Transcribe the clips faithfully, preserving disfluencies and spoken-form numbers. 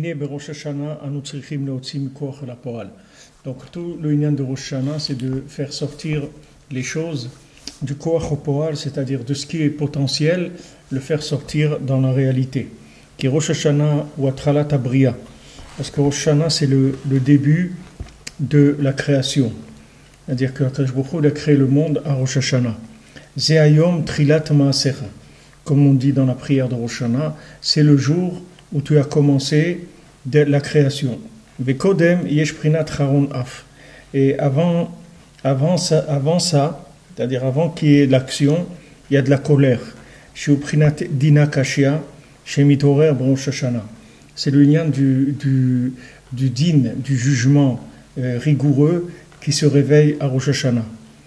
Vehine beRosh Hashanah anu tzrichim leotzi mikoach el hapoal. Donc tout le inyan de Rosh Hashanah, c'est de faire sortir les choses du koach au poal, c'est-à-dire de ce qui est potentiel, le faire sortir dans la réalité. Qui est Rosh Hashanah ou Atralat Abriya. Parce que Rosh Hashanah, c'est le, le début de la création. C'est-à-dire que Akadosh Baruch Hu a créé le monde à Rosh Hashanah. Ze hayom trilat maasecha. Comme on dit dans la prière de Rosh Hashanah, c'est le jour où tu as commencé de la création. Vekodem yesh prinat charon af. Et avant, avant ça, avant ça c'est-à-dire avant qu'il y ait l'action, il y a de la colère. Chez prinat dina kashia, chez mitorer Rosh Hashanah. C'est le lien du, du, du din, du jugement euh, rigoureux qui se réveille à Rosh Hashanah.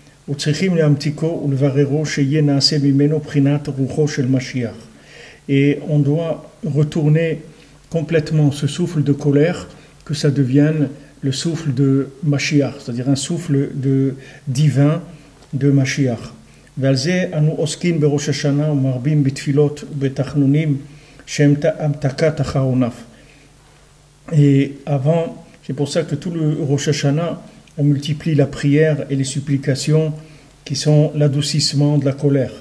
Et on doit retourner complètement ce souffle de colère, que ça devienne le souffle de Mashiach, c'est-à-dire un souffle de divin de Mashiach. Et avant, c'est pour ça que tout le Rosh Hashanah, on multiplie la prière et les supplications qui sont l'adoucissement de la colère.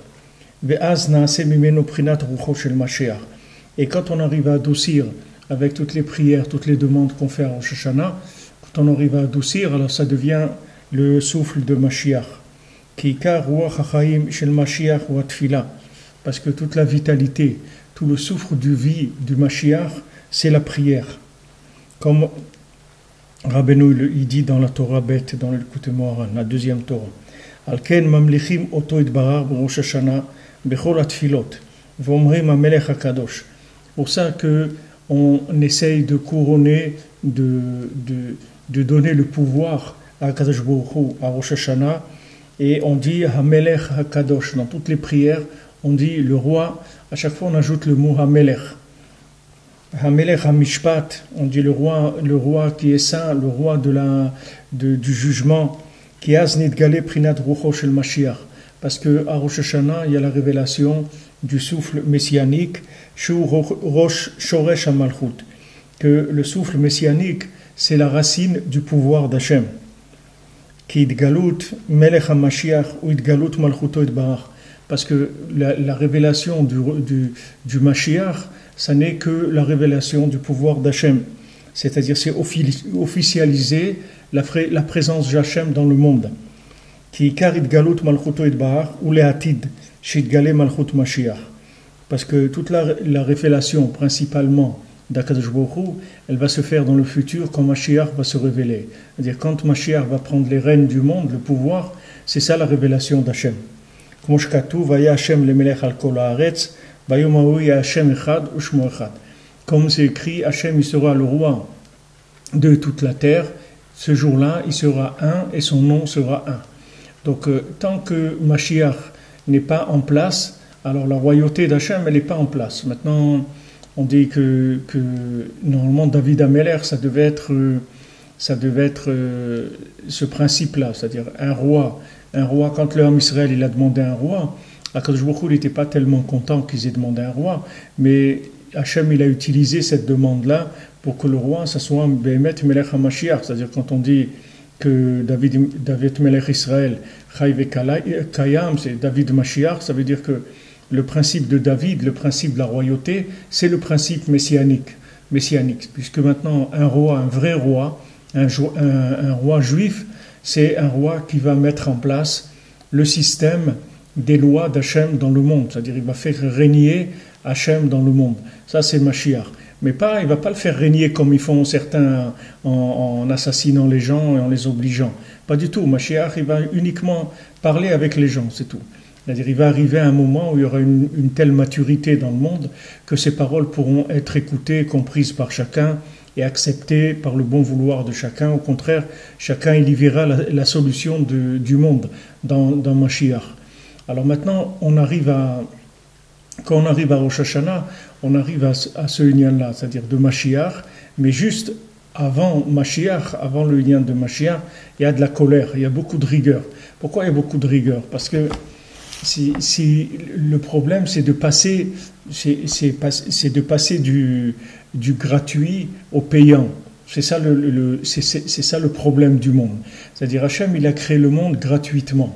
Et quand on arrive à adoucir avec toutes les prières, toutes les demandes qu'on fait à Rosh Hashanah, quand on arrive à adoucir, alors ça devient le souffle de Mashiach. Parce que toute la vitalité, tout le souffle du vie du Mashiach, c'est la prière. Comme Rabbeinu il dit dans la Torah bête, dans le Likutei Moharan, la deuxième Torah. Alken mamlichim oto itbarar b'Rosh Hashanah bechol atfilot v'omrim hamelech hakadosh. Pour ça que on essaye de couronner, de, de, de donner le pouvoir à Kadosh Baruch Hu, à Rosh Hashanah, et on dit hamelech hakadosh. Dans toutes les prières, on dit le roi. À chaque fois, on ajoute le mot hamelech. Hamelech HaMishpat, on dit le roi, le roi qui est saint, le roi de la, de, du jugement, qui a znidgale prinat rucho shel Mashiach, parce que à Rosh Hashanah il y a la révélation du souffle messianique, shu rosh shoresh hamalchut, que le souffle messianique c'est la racine du pouvoir d'Hachem, qui idgalut melech HaMashiach ou idgalut malchuto itbarach, parce que la, la révélation du, du, du Mashiach, ça n'est que la révélation du pouvoir d'Hachem. C'est-à-dire, c'est officialiser la, la présence d'Hachem dans le monde. Qui karit galut malchuto itbarach ou lehatid shitgale malchut Mashiach. Parce que toute la, la révélation, principalement d'Akadosh Baruch Hu, elle va se faire dans le futur quand Mashiach va se révéler. C'est-à-dire, quand Mashiach va prendre les rênes du monde, le pouvoir, c'est ça la révélation d'Hachem. Comme vaya Hashem le melech al kol haaretz. Comme c'est écrit, Hachem il sera le roi de toute la terre. Ce jour-là, il sera un et son nom sera un. Donc, euh, tant que Mashiach n'est pas en place, alors la royauté d'Hachem, elle n'est pas en place. Maintenant, on dit que, que normalement David Ameler, ça devait être, ça devait être euh, ce principe-là, c'est-à-dire un roi. Un roi, quand le Ham Israël il a demandé un roi, Akadosh Baruch Hu n'était pas tellement content qu'ils aient demandé un roi, mais Hachem il a utilisé cette demande-là pour que le roi, ça soit Behemet Melech HaMashiach, c'est-à-dire quand on dit que David, David Melech Israël, Chai Kayam, c'est David Mashiach, ça veut dire que le principe de David, le principe de la royauté, c'est le principe messianique, messianique, puisque maintenant un roi, un vrai roi, un, un, un roi juif, c'est un roi qui va mettre en place le système des lois d'Hachem dans le monde, c'est-à-dire il va faire régner Hachem dans le monde. Ça c'est Mashiach. Mais pas, il ne va pas le faire régner comme ils font certains en, en assassinant les gens et en les obligeant. Pas du tout. Mashiach, il va uniquement parler avec les gens, c'est tout. C'est-à-dire il va arriver à un moment où il y aura une, une telle maturité dans le monde que ces paroles pourront être écoutées, comprises par chacun et acceptées par le bon vouloir de chacun. Au contraire, chacun il y verra la, la solution de, du monde dans, dans Mashiach. Alors maintenant, on arrive à, quand on arrive à Rosh Hashanah, on arrive à, à ce lien-là, c'est-à-dire de Mashiach, mais juste avant Mashiach, avant le lien de Mashiach, il y a de la colère, il y a beaucoup de rigueur. Pourquoi il y a beaucoup de rigueur? Parce que si, si le problème c'est de passer, c'est de passer du, du gratuit au payant. C'est ça le, le c'est ça le problème du monde. C'est-à-dire Hachem, il a créé le monde gratuitement.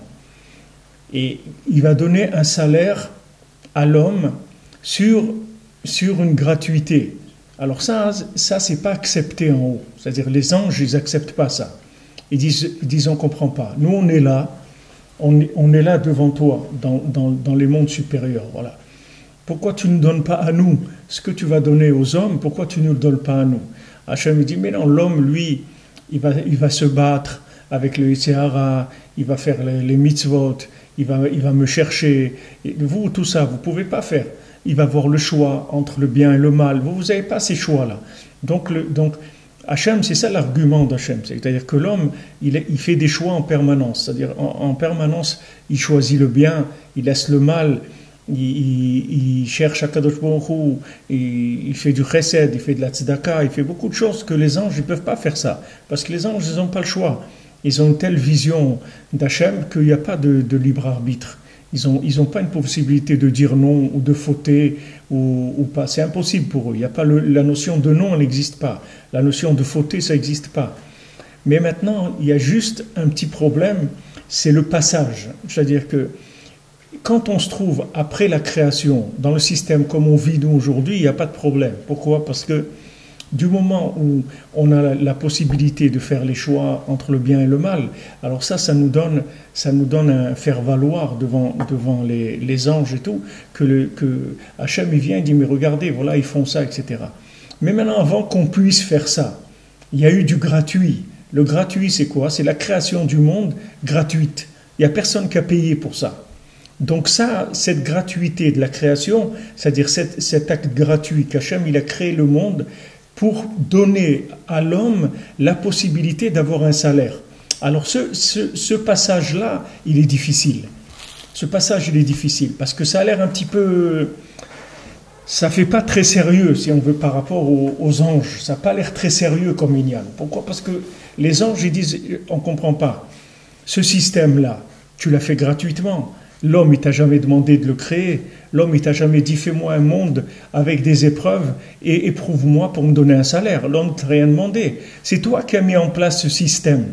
Et il va donner un salaire à l'homme sur, sur une gratuité. Alors ça, ça c'est pas accepté en haut. C'est-à-dire les anges, ils acceptent pas ça. Ils disent, ils disent on comprend pas. Nous, on est là, on est, on est là devant toi, dans, dans, dans les mondes supérieurs. Voilà. Pourquoi tu ne donnes pas à nous ce que tu vas donner aux hommes? Pourquoi tu ne le donnes pas à nous? Hachem dit, mais non, l'homme, lui, il va, il va se battre avec le Yetzer Hara, il va faire les, les mitzvot, il va, il va me chercher. Et vous, tout ça, vous ne pouvez pas faire. Il va avoir le choix entre le bien et le mal. Vous, vous n'avez pas ces choix-là. Donc, le, donc Hachem, c'est ça l'argument d'Hachem. C'est-à-dire que l'homme, il, il fait des choix en permanence. C'est-à-dire, en, en permanence, il choisit le bien, il laisse le mal. Il, il, il cherche à Kadosh Baruch Hu, il, il fait du chesed, il fait de la tzedaka, il fait beaucoup de choses que les anges ne peuvent pas faire ça. Parce que les anges, ils n'ont pas le choix. Ils ont une telle vision d'Hachem qu'il n'y a pas de, de libre arbitre. Ils n'ont ils ont pas une possibilité de dire non ou de fauter ou, ou pas. C'est impossible pour eux. Il y a pas le, la notion de non, elle n'existe pas. La notion de fauter, ça n'existe pas. Mais maintenant, il y a juste un petit problème, c'est le passage. C'est-à-dire que quand on se trouve après la création, dans le système comme on vit nous aujourd'hui, il n'y a pas de problème. Pourquoi? Parce que du moment où on a la, la possibilité de faire les choix entre le bien et le mal, alors ça, ça nous donne, ça nous donne un faire-valoir devant, devant les, les anges et tout, que, le, que Hachem, il vient, il dit, mais regardez, voilà, ils font ça, et cetera. Mais maintenant, avant qu'on puisse faire ça, il y a eu du gratuit. Le gratuit, c'est quoi? C'est la création du monde gratuite. Il n'y a personne qui a payé pour ça. Donc ça, cette gratuité de la création, c'est-à-dire cet, cet acte gratuit qu'Hachem, il a créé le monde pour donner à l'homme la possibilité d'avoir un salaire. Alors ce, ce, ce passage-là, il est difficile. Ce passage, il est difficile parce que ça a l'air un petit peu... Ça fait pas très sérieux, si on veut, par rapport aux, aux anges. Ça n'a pas l'air très sérieux comme Inyan. Pourquoi? Parce que les anges, ils disent, on ne comprend pas. Ce système-là, tu l'as fait gratuitement. L'homme, il t'a jamais demandé de le créer. L'homme, il t'a jamais dit, fais-moi un monde avec des épreuves et éprouve-moi pour me donner un salaire. L'homme ne t'a rien demandé. C'est toi qui as mis en place ce système.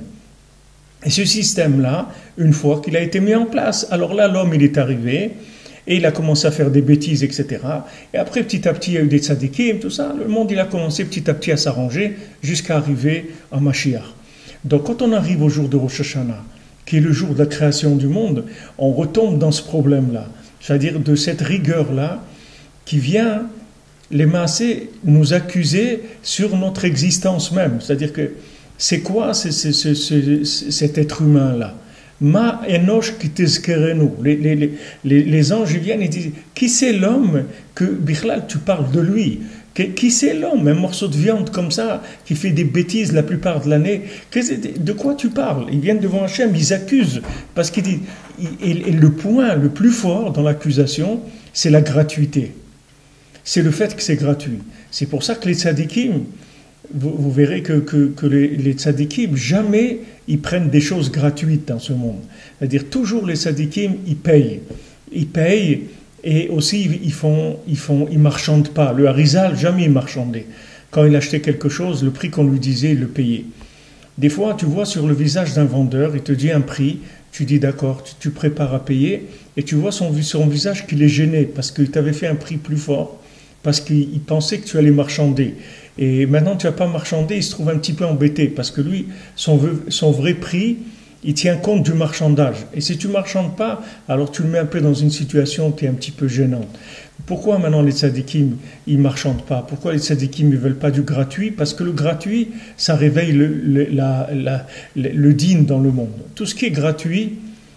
Et ce système-là, une fois qu'il a été mis en place, alors là, l'homme, il est arrivé et il a commencé à faire des bêtises, et cetera. Et après, petit à petit, il y a eu des tzadikim, tout ça. Le monde, il a commencé petit à petit à s'arranger jusqu'à arriver à Mashiach. Donc, quand on arrive au jour de Rosh Hashanah, qui est le jour de la création du monde, on retombe dans ce problème-là. C'est-à-dire de cette rigueur-là qui vient, les massés, nous accuser sur notre existence même. C'est-à-dire que c'est quoi c'est, c'est, c'est, c'est, cet être humain-là? Ma enosh qui tezkerenu. Les, les, les, les anges viennent et disent, qui c'est l'homme que, Bichlal, tu parles de lui? Qui c'est l'homme, un morceau de viande comme ça, qui fait des bêtises la plupart de l'année? De quoi tu parles? Ils viennent devant Hachem, ils accusent. Parce qu'il dit, et le point le plus fort dans l'accusation, c'est la gratuité. C'est le fait que c'est gratuit. C'est pour ça que les tzadikim, vous, vous verrez que, que, que les, les tzadikim, jamais ils prennent des choses gratuites dans ce monde. C'est-à-dire, toujours les tzadikim, ils payent. Ils payent. Et aussi, ils font, ils font, ils marchandent pas. Le Harizal, jamais il marchandait. Quand il achetait quelque chose, le prix qu'on lui disait, il le payait. Des fois, tu vois sur le visage d'un vendeur, il te dit un prix, tu dis d'accord, tu, tu prépares à payer, et tu vois son, son visage qu'il est gêné parce qu'il t'avait fait un prix plus fort, parce qu'il pensait que tu allais marchander. Et maintenant, tu n'as pas marchandé, il se trouve un petit peu embêté, parce que lui, son, son vrai prix, il tient compte du marchandage. Et si tu ne marchandes pas, alors tu le mets un peu dans une situation qui est un petit peu gênante. Pourquoi maintenant les tzadikim, ils ne marchandent pas? Pourquoi les tzadikim ne veulent pas du gratuit? Parce que le gratuit, ça réveille le, le, la, la, le, le din dans le monde. Tout ce qui est gratuit,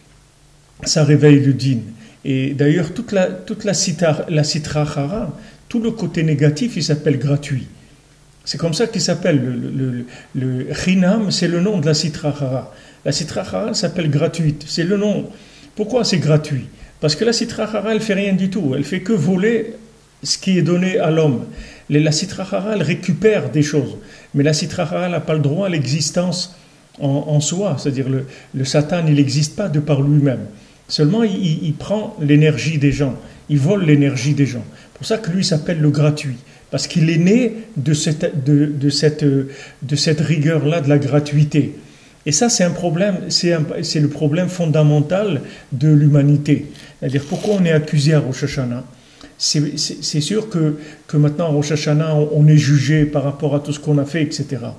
ça réveille le din. Et d'ailleurs, toute la, toute la, sitra, la sitra chara, tout le côté négatif, il s'appelle gratuit. C'est comme ça qu'il s'appelle. Le, le, le chinam, c'est le nom de la sitra chara. La sitra chara s'appelle gratuite. C'est le nom. Pourquoi c'est gratuit? Parce que la sitra chara, elle ne fait rien du tout. Elle fait que voler ce qui est donné à l'homme. La sitra chara, elle récupère des choses. Mais la sitra chara n'a pas le droit à l'existence en, en soi. C'est-à-dire le, le Satan, il n'existe pas de par lui-même. Seulement, il, il- il prend l'énergie des gens. Il vole l'énergie des gens. C'est pour ça que lui s'appelle le gratuit. Parce qu'il est né de cette, de, de cette, de cette rigueur-là, de la gratuité. Et ça, c'est un problème, c'est, un- c'est le problème fondamental de l'humanité. C'est-à-dire, pourquoi on est accusé à Rosh Hashanah? C'est, c'est- c'est sûr que, que maintenant, à Rosh Hashanah, on, on est jugé par rapport à tout ce qu'on a fait, et cetera.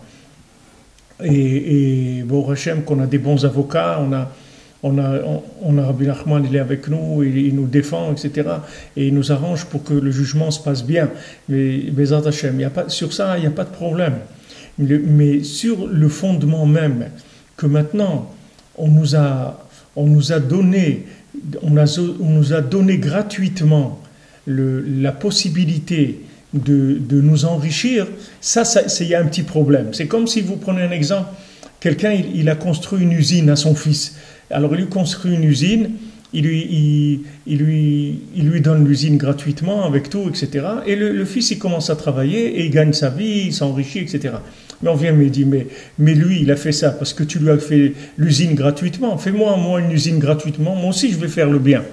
Et, et bon, Hachem, qu'on a des bons avocats, on a, on a, on, on a Rabbi Nachman, il est avec nous, il, il nous défend, et cetera. Et il nous arrange pour que le jugement se passe bien. Mais, Bezat Hachem, il y a pas, sur ça, il n'y a pas de problème. Mais, mais sur le fondement même, que maintenant, on nous a, on nous a donné, on, a, on nous a donné gratuitement le, la possibilité de, de nous enrichir, ça, ça, c'est- il y a un petit problème. C'est comme si vous prenez un exemple, quelqu'un, il, il a construit une usine à son fils. Alors, il lui construit une usine, il lui, il, il lui, il lui donne l'usine gratuitement avec tout, et cetera. Et le, le fils, il commence à travailler et il gagne sa vie, il s'enrichit, et cetera. Mais on vient me dire, mais, mais lui, il a fait ça parce que tu lui as fait l'usine gratuitement. Fais-moi, moi, une usine gratuitement, moi aussi, je vais faire le bien.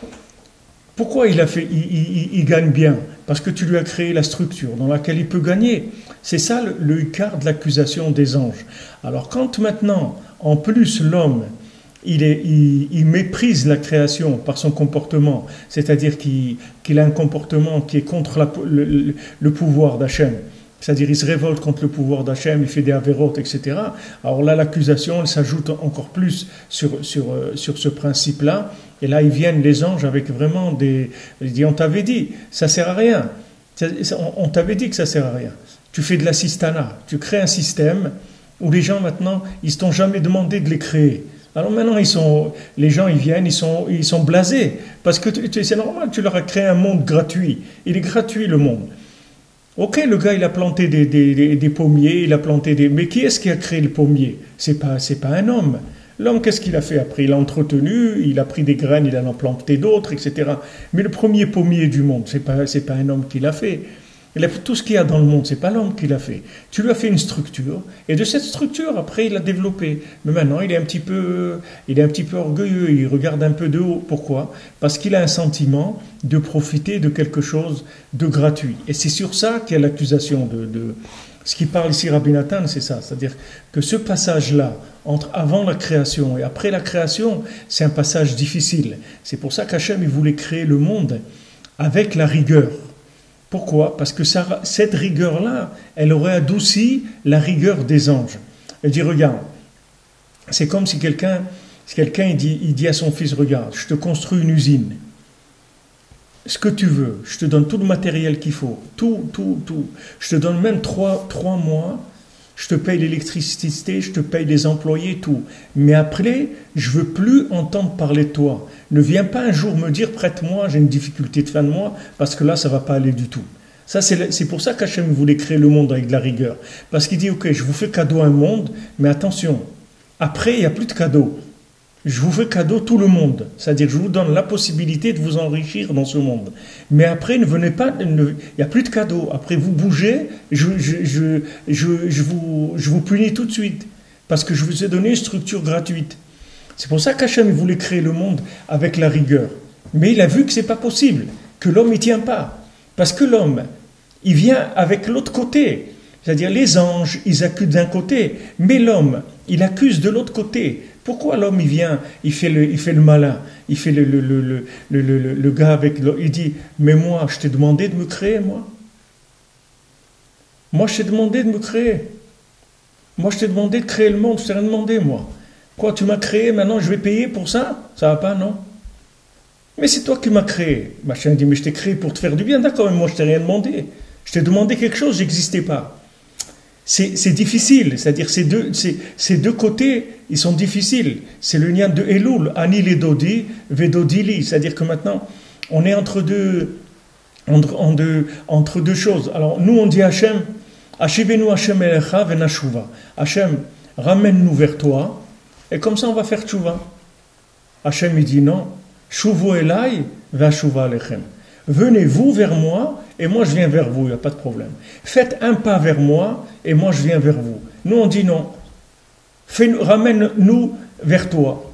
Pourquoi il, a fait, il, il- il gagne bien? Parce que tu lui as créé la structure dans laquelle il peut gagner. C'est ça le, le quart de l'accusation des anges. Alors quand maintenant, en plus, l'homme, il, est, il, il méprise la création par son comportement, c'est-à-dire qu'il qu'il a un comportement qui est contre la- le, le- le pouvoir d'Hachem, c'est-à-dire il se révolte contre le pouvoir d'Hachem, il fait des avérotes, et cetera. Alors là, l'accusation, elle s'ajoute encore plus sur, sur, euh, sur ce principe-là. Et là, ils viennent, les anges, avec vraiment des... Il dit, on t'avait dit, ça sert à rien. Ça- ça- On on t'avait dit que ça sert à rien. Tu fais de l'assistanat, tu crées un système où les gens, maintenant, ils ne t'ont jamais demandé de les créer. Alors maintenant, ils sont, les gens, ils viennent, ils sont, ils sont blasés. Parce que tu- tu- c'est normal, tu leur as créé un monde gratuit. Il est gratuit, le monde. Ok, le gars, il a planté des, des- des- des pommiers, il a planté des... Mais qui est-ce qui a créé le pommier? C'est pas, c'est pas un homme. L'homme, qu'est-ce qu'il a fait après? Il a entretenu, il a pris des graines, il en a planté d'autres, et cetera. Mais le premier pommier du monde, c'est pas, c'est pas un homme qui l'a fait. Il a fait tout ce qu'il y a dans le monde, c'est pas l'homme qui l'a fait. Tu lui as fait une structure, et de cette structure, après, il l'a développée. Mais maintenant, il est un petit peu, il est un petit peu orgueilleux, il regarde un peu de haut. Pourquoi? Parce qu'il a un sentiment de profiter de quelque chose de gratuit. Et c'est sur ça qu'il y a l'accusation de, de... Ce qui parle ici Rabbi Nathan, c'est ça. C'est-à-dire que ce passage-là, entre avant la création et après la création, c'est un passage difficile. C'est pour ça qu'Hachem, il voulait créer le monde avec la rigueur. Pourquoi? Parce que ça, cette rigueur-là, elle aurait adouci la rigueur des anges. Elle dit, regarde, c'est comme si quelqu'un si quelqu'un il dit, il dit à son fils, regarde, je te construis une usine. Ce que tu veux, je te donne tout le matériel qu'il faut, tout, tout, tout. Je te donne même trois, trois mois, je te paye l'électricité, je te paye les employés, tout. Mais après, je veux plus entendre parler de toi. Ne viens pas un jour me dire, prête-moi, j'ai une difficulté de fin de mois, parce que là, ça va pas aller du tout. Ça, c'est c'est pour ça qu'Hachem voulait créer le monde avec de la rigueur. Parce qu'il dit, ok, je vous fais cadeau un monde, mais attention, après, il n'y a plus de cadeau. Je vous fais cadeau tout le monde. C'est-à-dire, je vous donne la possibilité de vous enrichir dans ce monde. Mais après, ne venez pas, ne- il n'y a plus de cadeau. Après, vous bougez, je, je, je, je, je vous, je vous punis tout de suite. Parce que je vous ai donné une structure gratuite. C'est pour ça qu'Hachem voulait créer le monde avec la rigueur. Mais il a vu que ce n'est pas possible, que l'homme n'y tient pas. Parce que l'homme, il vient avec l'autre côté. C'est-à-dire, les anges, ils accusent d'un côté, mais l'homme, il accuse de l'autre côté. Pourquoi l'homme, il vient, il fait le, il fait le malin, il fait le, le, le, le, le, le- le gars avec... le- il dit, mais moi, je t'ai demandé de me créer, moi. Moi, je t'ai demandé de me créer. Moi, je t'ai demandé de créer le monde, je t'ai rien demandé, moi. Quoi, tu m'as créé, maintenant je vais payer pour ça? Ça va pas, non? Mais c'est toi qui m'as créé. Machin dit, mais je t'ai créé pour te faire du bien, d'accord, mais moi je t'ai rien demandé. Je t'ai demandé quelque chose, j'existais pas. C'est c'est difficile, c'est-à-dire ces deux, ces, ces deux côtés, ils sont difficiles. C'est le lien de Elul, Ani le Dodi, Vedodili, c'est-à-dire que maintenant, on est entre deux, entre, en deux, entre deux choses. Alors nous on dit Hachem, Hashivenu Hachem Elecha Venashuva. Hachem, ramène-nous vers toi, et comme ça on va faire tchouva. Hachem il dit non, Shuvu Elai Vashuva Alechem. Venez-vous vers moi, et moi je viens vers vous, il n'y a pas de problème. Faites un pas vers moi, et moi je viens vers vous. Nous on dit non. Fais- Ramène-nous vers toi.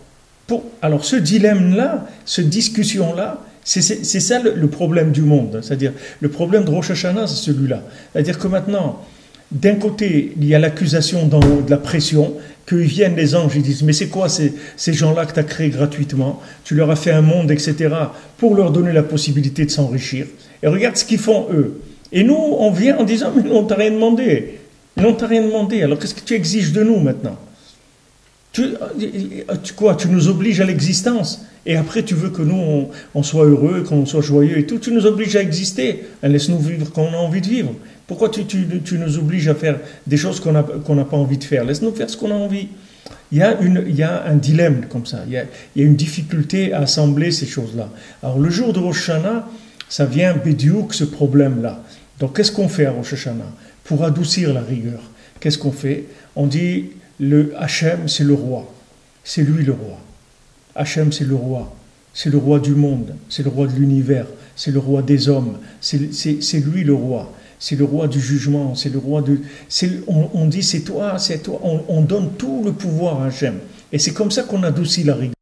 Pour, alors ce dilemme-là, cette discussion-là, c'est ça le, le problème du monde. C'est-à-dire, le problème de Rosh Hashanah, c'est celui-là. C'est-à-dire que maintenant, d'un côté, il y a l'accusation d'en haut, de la pression, qu'ils viennent les anges, ils disent, mais c'est quoi ces, ces gens-là que tu as créés gratuitement? Tu leur as fait un monde, et cetera, pour leur donner la possibilité de s'enrichir. Et regarde ce qu'ils font, eux. Et nous, on vient en disant, mais nous, on t'a rien demandé. On t'a rien demandé. Alors, qu'est-ce que tu exiges de nous, maintenant? Tu, tu, quoi, tu nous obliges à l'existence. Et après, tu veux que nous, on, on soit heureux, qu'on soit joyeux et tout. Tu nous obliges à exister. Laisse-nous vivre quand on a envie de vivre. Pourquoi tu, tu, tu nous obliges à faire des choses qu'on n'a qu'on n'a pas envie de faire? Laisse-nous faire ce qu'on a envie. Il y a, une, il y a un dilemme comme ça. Il y a, il y a une difficulté à assembler ces choses-là. Alors, le jour de Rosh Hashanah, ça vient bédiouk, ce problème-là. Donc, qu'est-ce qu'on fait à Rosh Hashanah? Pour adoucir la rigueur, qu'est-ce qu'on fait? On dit, le Hachem, c'est le roi. C'est lui le roi. Hachem, c'est le roi. C'est le roi du monde. C'est le roi de l'univers. C'est le roi des hommes. C'est lui le roi. C'est le roi du jugement. C'est le roi de... On, on dit, c'est toi, c'est toi. On, on donne tout le pouvoir à Hachem. Et c'est comme ça qu'on adoucit la rigueur.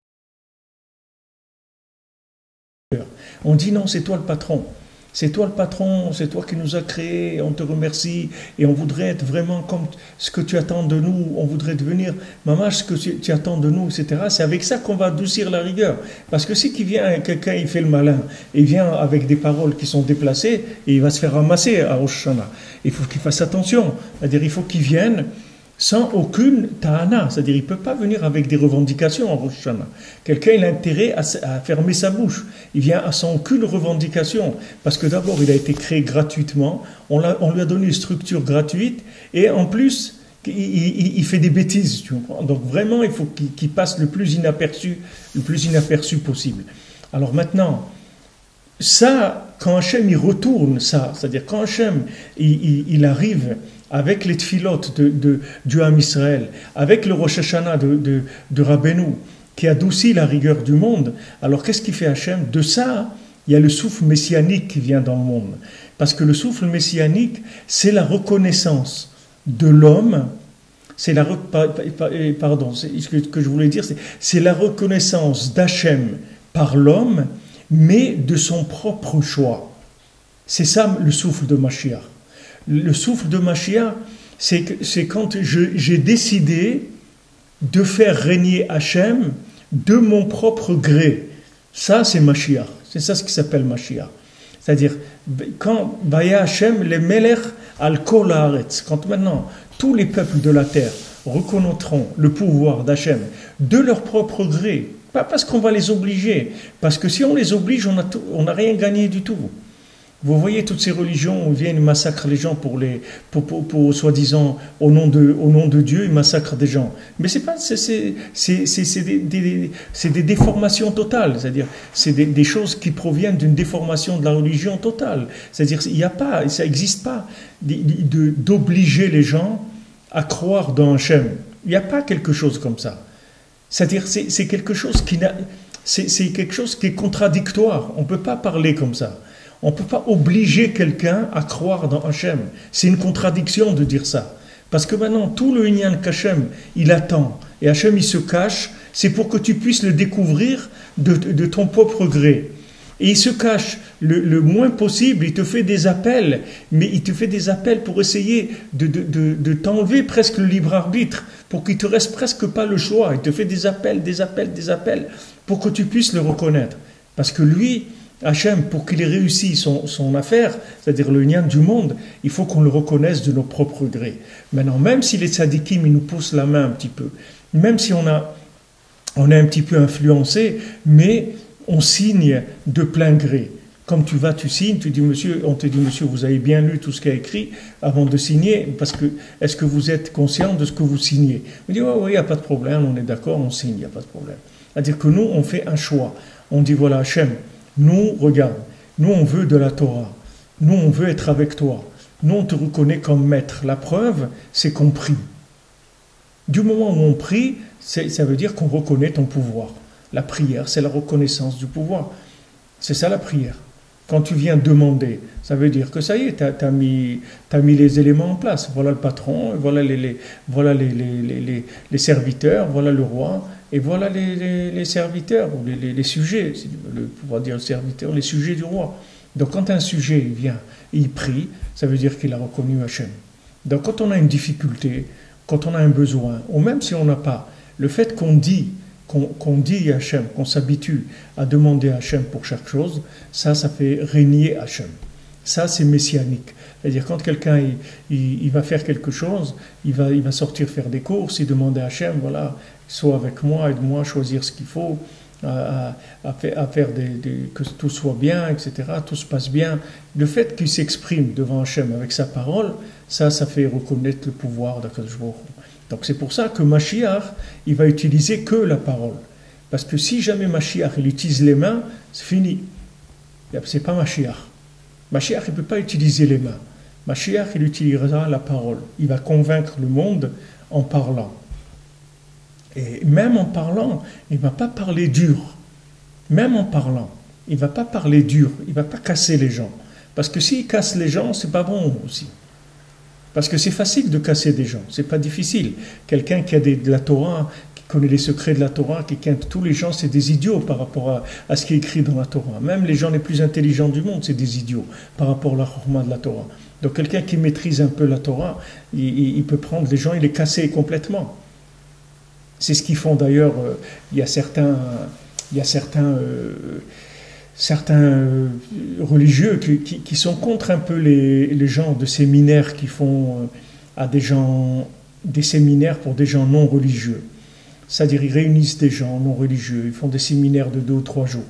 On dit, non, c'est toi le patron. C'est toi le patron, c'est toi qui nous as créés, on te remercie et on voudrait être vraiment comme ce que tu attends de nous, on voudrait devenir, maman, ce que tu attends de nous, et cetera. C'est avec ça qu'on va adoucir la rigueur. Parce que si qui vient, quelqu'un, il fait le malin, il vient avec des paroles qui sont déplacées et il va se faire ramasser à Rosh Hashanah. Il faut qu'il fasse attention, c'est-à-dire il faut qu'il vienne sans aucune ta'ana, c'est-à-dire il ne peut pas venir avec des revendications en Rosh Hashanah. Quelqu'un il a intérêt à, à fermer sa bouche, il vient sans aucune revendication, parce que d'abord il a été créé gratuitement, on, on lui a donné une structure gratuite, et en plus il, il, il fait des bêtises, tu comprends? Donc vraiment il faut qu'il qu'il passe le plus inaperçu, le plus inaperçu possible. Alors maintenant, ça, quand Hachem il retourne ça, c'est-à-dire quand Hachem il, il, il arrive avec les tfilotes de, de, du Ham Israël, avec le Rosh Hashanah de, de, de Rabbeinu, qui adoucit la rigueur du monde, alors qu'est-ce qu'il fait Hachem? De ça, il y a le souffle messianique qui vient dans le monde. Parce que le souffle messianique, c'est la reconnaissance de l'homme, c'est la, pardon, ce que je voulais dire, c'est la reconnaissance d'Hachem par l'homme, mais de son propre choix. C'est ça le souffle de Mashiach. Le souffle de Mashiach, c'est quand j'ai décidé de faire régner Hachem de mon propre gré. Ça, c'est Mashiach. C'est ça ce qui s'appelle Mashiach. C'est-à-dire, quand Baya Hachem, les Melech al kol haaretz, quand maintenant tous les peuples de la terre reconnaîtront le pouvoir d'Hachem de leur propre gré, pas parce qu'on va les obliger, parce que si on les oblige, on n'a rien gagné du tout. Vous voyez toutes ces religions où viennent massacrer les gens pour les, pour, pour, pour soi-disant au nom de, au nom de Dieu, ils massacrent des gens. Mais c'est pas, c'est, c'est, c'est des, des, c'est des déformations totales. C'est-à-dire, c'est des, des choses qui proviennent d'une déformation de la religion totale. C'est-à-dire, il n'y a pas, ça n'existe pas d'obliger les gens à croire dans Hachem. Il n'y a pas quelque chose comme ça. C'est-à-dire, c'est, c'est quelque chose qui n'a, c'est, c'est quelque chose qui est contradictoire. On ne peut pas parler comme ça. On ne peut pas obliger quelqu'un à croire dans Hachem. C'est une contradiction de dire ça. Parce que maintenant, tout le Inyan qu'Hachem, il attend, et Hachem, il se cache, c'est pour que tu puisses le découvrir de, de ton propre gré. Et il se cache le, le moins possible, il te fait des appels, mais il te fait des appels pour essayer de, de, de, de t'enlever presque le libre arbitre, pour qu'il ne te reste presque pas le choix. Il te fait des appels, des appels, des appels, pour que tu puisses le reconnaître. Parce que lui, Hachem, pour qu'il ait réussi son, son affaire, c'est-à-dire le Inyan du monde, il faut qu'on le reconnaisse de nos propres grés. Maintenant, même si les tzadikim, ils nous poussent la main un petit peu, même si on a, on est un petit peu influencé, mais on signe de plein gré. Comme tu vas, tu signes, tu dis, monsieur, on te dit, monsieur, vous avez bien lu tout ce qu'il y a écrit avant de signer, parce que, est-ce que vous êtes conscient de ce que vous signez? On dit, oui, oui, il n'y a pas de problème, on est d'accord, on signe, il n'y a pas de problème. C'est-à-dire que nous, on fait un choix. On dit, voilà, Hachem, nous, regarde, nous on veut de la Torah, nous on veut être avec toi, nous on te reconnaît comme maître. La preuve, c'est qu'on prie. Du moment où on prie, ça veut dire qu'on reconnaît ton pouvoir. La prière, c'est la reconnaissance du pouvoir. C'est ça la prière. Quand tu viens demander, ça veut dire que ça y est, tu as, t'as mis, t'as mis les éléments en place. Voilà le patron, voilà les, les, voilà les, les, les, les serviteurs, voilà le roi. et voilà les, les, les serviteurs, ou les, les, les sujets, si tu veux le pouvoir dire serviteurs, les sujets du roi. Donc quand un sujet vient et il prie, ça veut dire qu'il a reconnu Hachem. Donc quand on a une difficulté, quand on a un besoin, ou même si on n'a pas, le fait qu'on dit, qu'on qu'on dit à Hachem, qu'on s'habitue à demander à Hachem pour chaque chose, ça, ça fait régner Hachem. Ça, c'est messianique. C'est-à-dire quand quelqu'un il, il, il va faire quelque chose, il va, il va sortir faire des courses, il demande à Hachem, voilà, sois avec moi, aide-moi à choisir ce qu'il faut, à, à, à faire des, des, que tout soit bien, et cetera, tout se passe bien. Le fait qu'il s'exprime devant Hachem avec sa parole, ça, ça fait reconnaître le pouvoir d'Akadosh Baruch Hu. Donc c'est pour ça que Mashiach, il va utiliser que la parole. Parce que si jamais Mashiach, il utilise les mains, c'est fini. C'est pas Mashiach. Mashiach, il ne peut pas utiliser les mains. Mashiach, il utilisera la parole. Il va convaincre le monde en parlant. Et même en parlant, il ne va pas parler dur. Même en parlant, il ne va pas parler dur. Il ne va pas casser les gens. Parce que s'il casse les gens, c'est pas bon aussi. Parce que c'est facile de casser des gens. C'est pas difficile. Quelqu'un qui a des, de la Torah, qui connaît les secrets de la Torah, qui quinte tous les gens, c'est des idiots par rapport à, à ce qui est écrit dans la Torah. Même les gens les plus intelligents du monde, c'est des idiots par rapport à la chorma de la Torah. Donc quelqu'un qui maîtrise un peu la Torah, il, il, il peut prendre les gens et les casser complètement. C'est ce qu'ils font d'ailleurs. Euh, il y a certains, il y a certains, euh, certains euh, religieux qui, qui, qui sont contre un peu les, les gens de séminaires qui font euh, à des gens des séminaires pour des gens non religieux. C'est-à-dire ils réunissent des gens non religieux, ils font des séminaires de deux ou trois jours.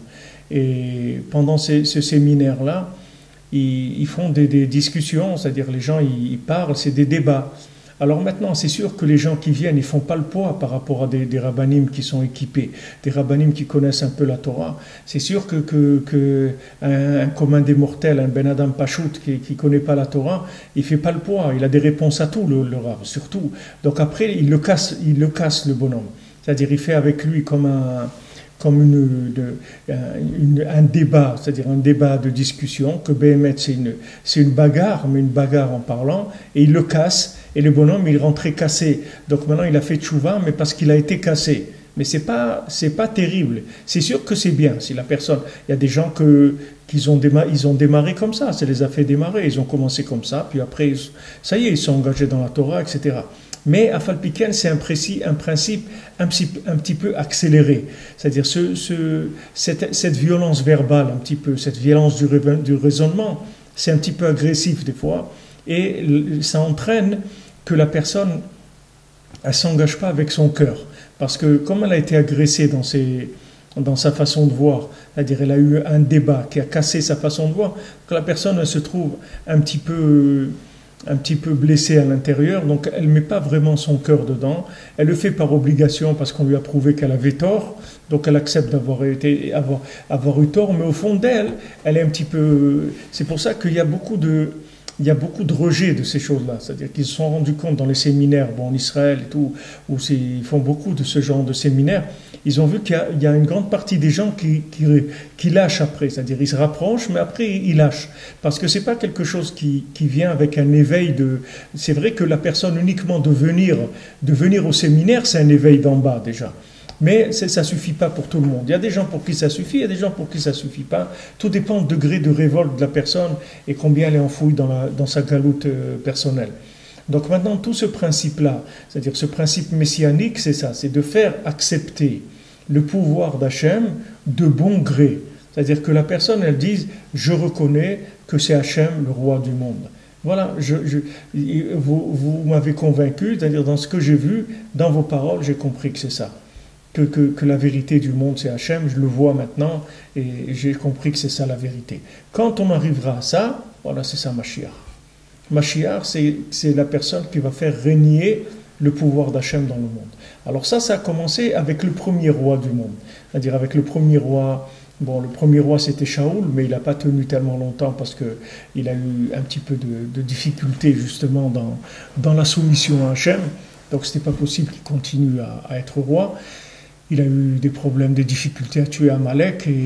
Et pendant ces, ce séminaire-là, ils, ils font des, des discussions, c'est-à-dire les gens ils, ils parlent, c'est des débats. Alors maintenant, c'est sûr que les gens qui viennent, ils ne font pas le poids par rapport à des, des rabbinim qui sont équipés, des rabbinim qui connaissent un peu la Torah. C'est sûr que, que, que un, un commun des mortels, un Ben Adam Pachout qui ne connaît pas la Torah, il ne fait pas le poids, il a des réponses à tout, le, le rab, surtout. Donc après, il le casse, il le casse le bonhomme. C'est-à-dire, il fait avec lui comme un... comme une, de, une, un débat, c'est-à-dire un débat de discussion, que B M H c'est une, c'est une bagarre, mais une bagarre en parlant, et il le casse, et le bonhomme, il rentrait cassé. Donc maintenant, il a fait tchouva, mais parce qu'il a été cassé. Mais c'est pas, c'est pas terrible. C'est sûr que c'est bien, si la personne... Il y a des gens que, qu'ils ont démarré, ils ont démarré comme ça, ça les a fait démarrer, ils ont commencé comme ça, puis après, ça y est, ils sont engagés dans la Torah, et cetera. Mais à Falpiken, c'est un, précis, un principe un petit, un petit peu accéléré. C'est-à-dire ce, ce, cette, cette violence verbale, un petit peu, cette violence du, du raisonnement, c'est un petit peu agressif des fois. Et ça entraîne que la personne, elle ne s'engage pas avec son cœur. Parce que comme elle a été agressée dans, ses, dans sa façon de voir, c'est-à-dire elle a eu un débat qui a cassé sa façon de voir, que la personne elle se trouve un petit peu... un petit peu blessée à l'intérieur, donc elle ne met pas vraiment son cœur dedans, elle le fait par obligation parce qu'on lui a prouvé qu'elle avait tort, donc elle accepte d'avoir été, avoir, avoir eu tort, mais au fond d'elle, elle est un petit peu... C'est pour ça qu'il y a beaucoup de... Il y a beaucoup de rejet de ces choses-là, c'est-à-dire qu'ils se sont rendus compte dans les séminaires, bon, en Israël et tout, où ils font beaucoup de ce genre de séminaires, ils ont vu qu'il y a, il y a une grande partie des gens qui, qui, qui lâchent après, c'est-à-dire ils se rapprochent, mais après ils lâchent, parce que c'est pas quelque chose qui, qui vient avec un éveil de... C'est vrai que la personne uniquement de venir, de venir au séminaire, c'est un éveil d'en bas déjà. Mais ça ne suffit pas pour tout le monde. Il y a des gens pour qui ça suffit, il y a des gens pour qui ça ne suffit pas. Tout dépend du degré de révolte de la personne et combien elle est enfouie dans, la, dans sa galoute euh, personnelle. Donc maintenant, tout ce principe-là, c'est-à-dire ce principe messianique, c'est ça, c'est de faire accepter le pouvoir d'Hachem de bon gré. C'est-à-dire que la personne, elle dise, je reconnais que c'est Hachem, le roi du monde. Voilà, je, je, vous, vous m'avez convaincu, c'est-à-dire dans ce que j'ai vu, dans vos paroles, j'ai compris que c'est ça. Que, que, que la vérité du monde c'est Hachem, je le vois maintenant et j'ai compris que c'est ça la vérité. Quand on arrivera à ça, voilà, c'est ça Mashiach. Mashiach, c'est, c'est la personne qui va faire régner le pouvoir d'Hachem dans le monde. Alors ça, ça a commencé avec le premier roi du monde, c'est-à-dire avec le premier roi. Bon, le premier roi c'était Shaoul, mais il n'a pas tenu tellement longtemps parce qu'il a eu un petit peu de, de difficulté justement dans, dans la soumission à Hachem, donc ce n'était pas possible qu'il continue à, à être roi. Il a eu des problèmes, des difficultés à tuer Amalek et,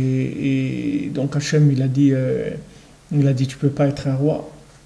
et donc Hachem il a dit, euh, il a dit tu peux pas être un roi.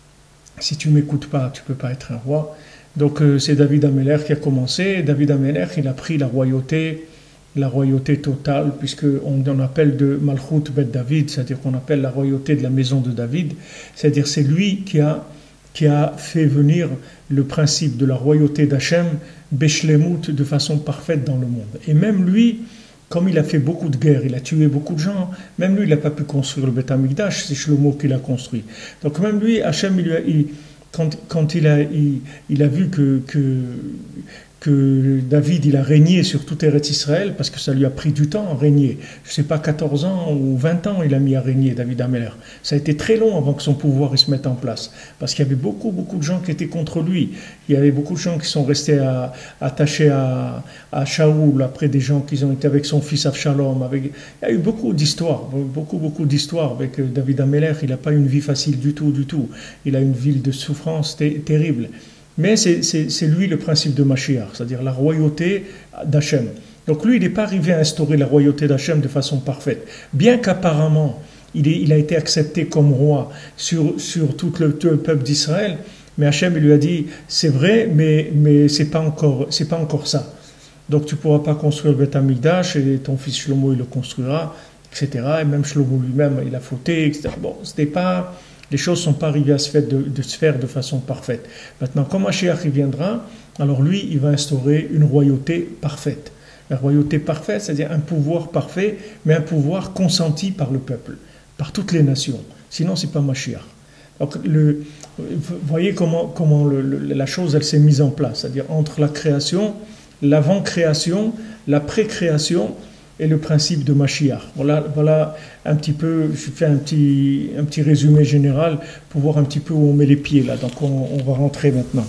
Si tu m'écoutes pas, tu peux pas être un roi. Donc euh, c'est David Ameller qui a commencé. David Ameller il a pris la royauté la royauté totale, puisqu'on on appelle de Malchut Bet David, c'est-à-dire qu'on appelle la royauté de la maison de David, c'est-à-dire c'est lui qui a, qui a fait venir le principe de la royauté d'Hachem, Beshlemut, de façon parfaite dans le monde. Et même lui, comme il a fait beaucoup de guerres, il a tué beaucoup de gens, même lui, il n'a pas pu construire le Beth Amikdash, c'est Shlomo qui l'a construit. Donc même lui, Hachem, il, il, quand, quand il, a, il, il a vu que, que, que David, il a régné sur tout Eretz Israël, parce que ça lui a pris du temps à régner. Je ne sais pas, quatorze ans ou vingt ans, il a mis à régner, David Ameller. Ça a été très long avant que son pouvoir il se mette en place, parce qu'il y avait beaucoup, beaucoup de gens qui étaient contre lui. Il y avait beaucoup de gens qui sont restés à, attachés à, à Shaoul, après des gens qui ont été avec son fils Avshalom. Avec... Il y a eu beaucoup d'histoires, beaucoup, beaucoup d'histoires avec David Ameller. Il n'a pas eu une vie facile du tout, du tout. Il a une vie de souffrance ter- terrible. Mais c'est, c'est, c'est lui le principe de Mashiach, c'est-à-dire la royauté d'Hachem. Donc lui, il n'est pas arrivé à instaurer la royauté d'Hachem de façon parfaite. Bien qu'apparemment, il, est, il a été accepté comme roi sur, sur tout le, tout le peuple d'Israël, mais Hachem il lui a dit, c'est vrai, mais, mais ce n'est pas, c'est pas encore ça. Donc tu ne pourras pas construire le Beth Amikdash, et ton fils Shlomo, il le construira, et cetera. Et même Shlomo lui-même, il a fauté, et cetera. Bon, c'était pas... Les choses ne sont pas arrivées à se faire, de, de se faire de façon parfaite. Maintenant, quand Mashiach il viendra, alors lui, il va instaurer une royauté parfaite. La royauté parfaite, c'est-à-dire un pouvoir parfait, mais un pouvoir consenti par le peuple, par toutes les nations. Sinon, ce n'est pas Mashiach. Donc, le, vous voyez comment, comment le, le, la chose elle s'est mise en place, c'est-à-dire entre la création, l'avant-création, la pré-création, et le principe de Mashiach. Voilà, voilà un petit peu, je fais un petit, un petit résumé général pour voir un petit peu où on met les pieds là. Donc on, on va rentrer maintenant.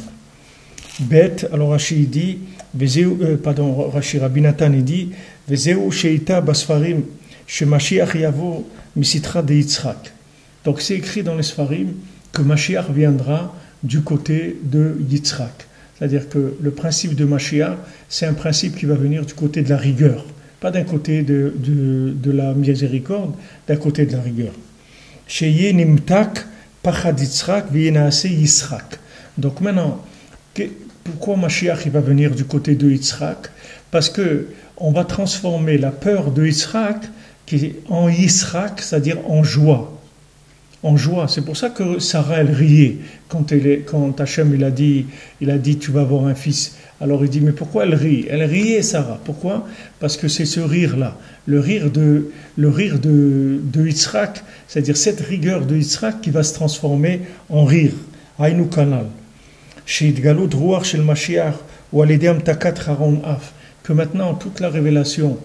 Bête, alors Rashi dit, euh, pardon, Rashi Rabbi Nathan il dit, Vezeu sheita basfarim shemashiach yavo misitra de Yitzhak. Donc c'est écrit dans les Sfarim que Mashiach viendra du côté de Yitzhak. C'est-à-dire que le principe de Mashiach, c'est un principe qui va venir du côté de la rigueur. Pas d'un côté de, de, de la miséricorde, d'un côté de la rigueur. Sheye nimtak pachad Yitzhak v'yenaase Yitzhak. Donc maintenant, que, pourquoi Mashiach il va venir du côté de Yitzhak? Parce que on va transformer la peur de Yitzhak en Yitzhak, c'est-à-dire en joie. En joie. C'est pour ça que Sarah elle riait quand, elle est, quand Hachem il a dit, il a dit tu vas avoir un fils. Alors il dit, mais pourquoi elle rit? Elle riait, Sarah. Pourquoi? Parce que c'est ce rire-là, le rire de, le rire de, de Yitzhak, c'est-à-dire cette rigueur de Yitzhak qui va se transformer en rire. Aïnou kanal. Sheidgalut ruach shel Mashiach ou alidem takat haron af. Que maintenant, toute la révélation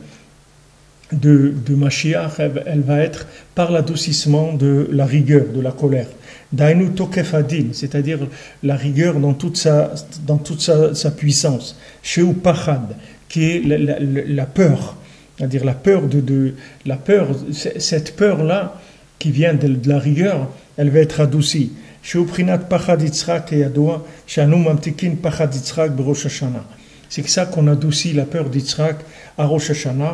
de, de Mashiach, elle, elle va être par l'adoucissement de la rigueur, de la colère. Dainu tokef adin, c'est-à-dire la rigueur dans toute sa, dans toute sa, sa puissance. Sheu pachad, qui est la, la, la peur, c'est-à-dire la peur de, de la peur, cette peur-là qui vient de, de la rigueur, elle va être adoucie. Sheu prinat pachad Yitzhak et yadoa, shanu mamtikin pachad Yitzhak berosh Hashanah. C'est ça qu'on adoucit la peur d'Yitzhak à Rosh Hashanah,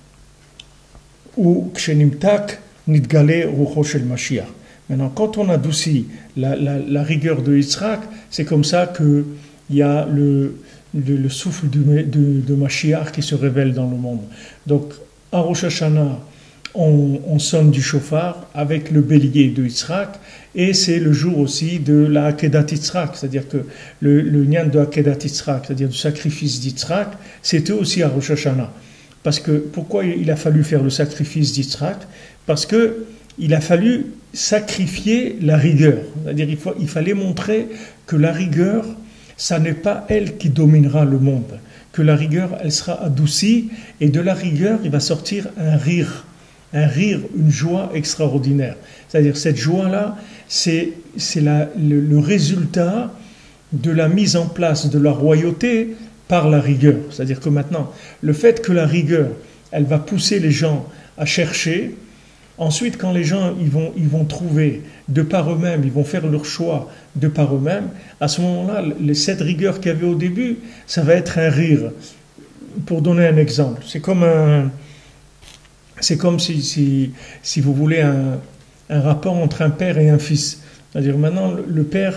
ou kshenimtak nidgale rucho shel Mashiach. Maintenant, quand on adoucit la, la, la rigueur de Yitzhak, c'est comme ça qu'il y a le, le, le souffle de, de, de Mashiach qui se révèle dans le monde. Donc, à Rosh Hashanah, on, on sonne du shofar avec le bélier de Yitzhak, et c'est le jour aussi de la Akedat Yitzhak, c'est-à-dire que le, le nyan de Akedat Yitzhak, c'est-à-dire du sacrifice d'Yitzhak, c'était aussi à Rosh Hashanah. Parce que, pourquoi il a fallu faire le sacrifice d'Yitzhak? Parce que il a fallu sacrifier la rigueur. C'est-à-dire il, faut, il fallait montrer que la rigueur, ça n'est pas elle qui dominera le monde. Que la rigueur, elle sera adoucie, et de la rigueur, il va sortir un rire. Un rire, une joie extraordinaire. C'est-à-dire cette joie-là, c'est, c'est la, le, le résultat de la mise en place de la royauté par la rigueur. C'est-à-dire que maintenant, le fait que la rigueur, elle va pousser les gens à chercher. Ensuite, quand les gens ils vont, ils vont trouver de par eux-mêmes, ils vont faire leur choix de par eux-mêmes, à ce moment-là, les, cette rigueur qu'il y avait au début, ça va être un rire. Pour donner un exemple, c'est comme, un, c'est comme si, si, si vous voulez un, un rapport entre un père et un fils. C'est-à-dire maintenant, le, le père,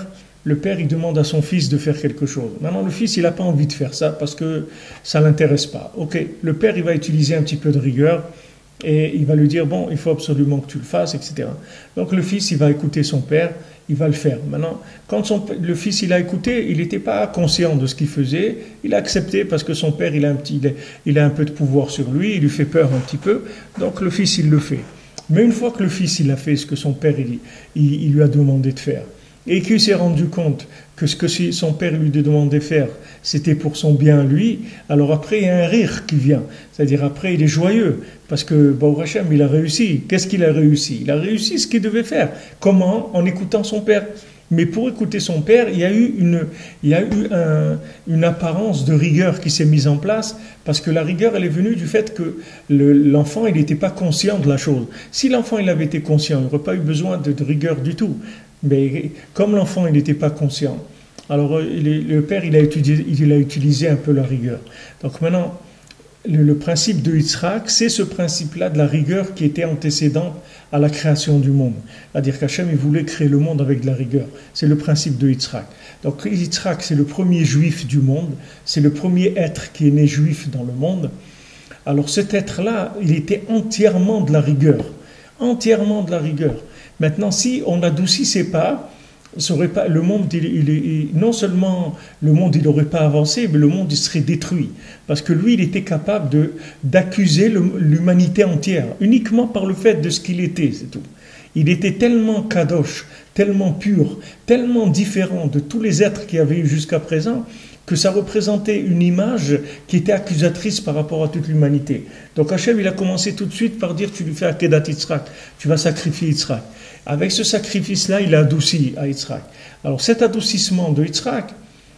le père, il demande à son fils de faire quelque chose. Maintenant, le fils, il n'a pas envie de faire ça parce que ça ne l'intéresse pas. Ok, le père, il va utiliser un petit peu de rigueur et il va lui dire, bon, il faut absolument que tu le fasses, et cetera. Donc, le fils, il va écouter son père, il va le faire. Maintenant, quand son, le fils, il a écouté, il n'était pas conscient de ce qu'il faisait, il a accepté parce que son père, il a, un petit, il, a, il a un peu de pouvoir sur lui, il lui fait peur un petit peu, donc le fils, il le fait. Mais une fois que le fils, il a fait ce que son père, il, il, il lui a demandé de faire, et qu'il s'est rendu compte que ce que son père lui demandait de faire, c'était pour son bien lui, alors après il y a un rire qui vient, c'est-à-dire après il est joyeux, parce que Baruch Hashem, il a réussi. Qu'est-ce qu'il a réussi? Il a réussi ce qu'il devait faire. Comment? En écoutant son père. Mais pour écouter son père, il y a eu une, il y a eu un, une apparence de rigueur qui s'est mise en place, parce que la rigueur, elle est venue du fait que le, l'enfant, il n'était pas conscient de la chose. Si l'enfant, il avait été conscient, il n'aurait pas eu besoin de, de rigueur du tout. Mais comme l'enfant, il n'était pas conscient, alors le père, il a, utilisé, il a utilisé un peu la rigueur. Donc maintenant, le, le principe de Yitzhak, c'est ce principe-là de la rigueur qui était antécédente à la création du monde. C'est-à-dire qu'Hachem, il voulait créer le monde avec de la rigueur. C'est le principe de Yitzhak. Donc Yitzhak, c'est le premier juif du monde, c'est le premier être qui est né juif dans le monde. Alors cet être-là, il était entièrement de la rigueur. Entièrement de la rigueur. Maintenant, si on adoucissait pas, pas le monde, il, il, il, non seulement le monde il n'aurait pas avancé, mais le monde il serait détruit. Parce que lui, il était capable de, d'accuser le, l'humanité entière, uniquement par le fait de ce qu'il était, c'est tout. Il était tellement kadosh, tellement pur, tellement différent de tous les êtres qu'il y avait eu jusqu'à présent, que ça représentait une image qui était accusatrice par rapport à toute l'humanité. Donc Hachem, il a commencé tout de suite par dire, tu lui fais Akedat Yitzhak, tu vas sacrifier Yitzhak. Avec ce sacrifice-là, il a adouci à Yitzhak. Alors cet adoucissement de Yitzhak,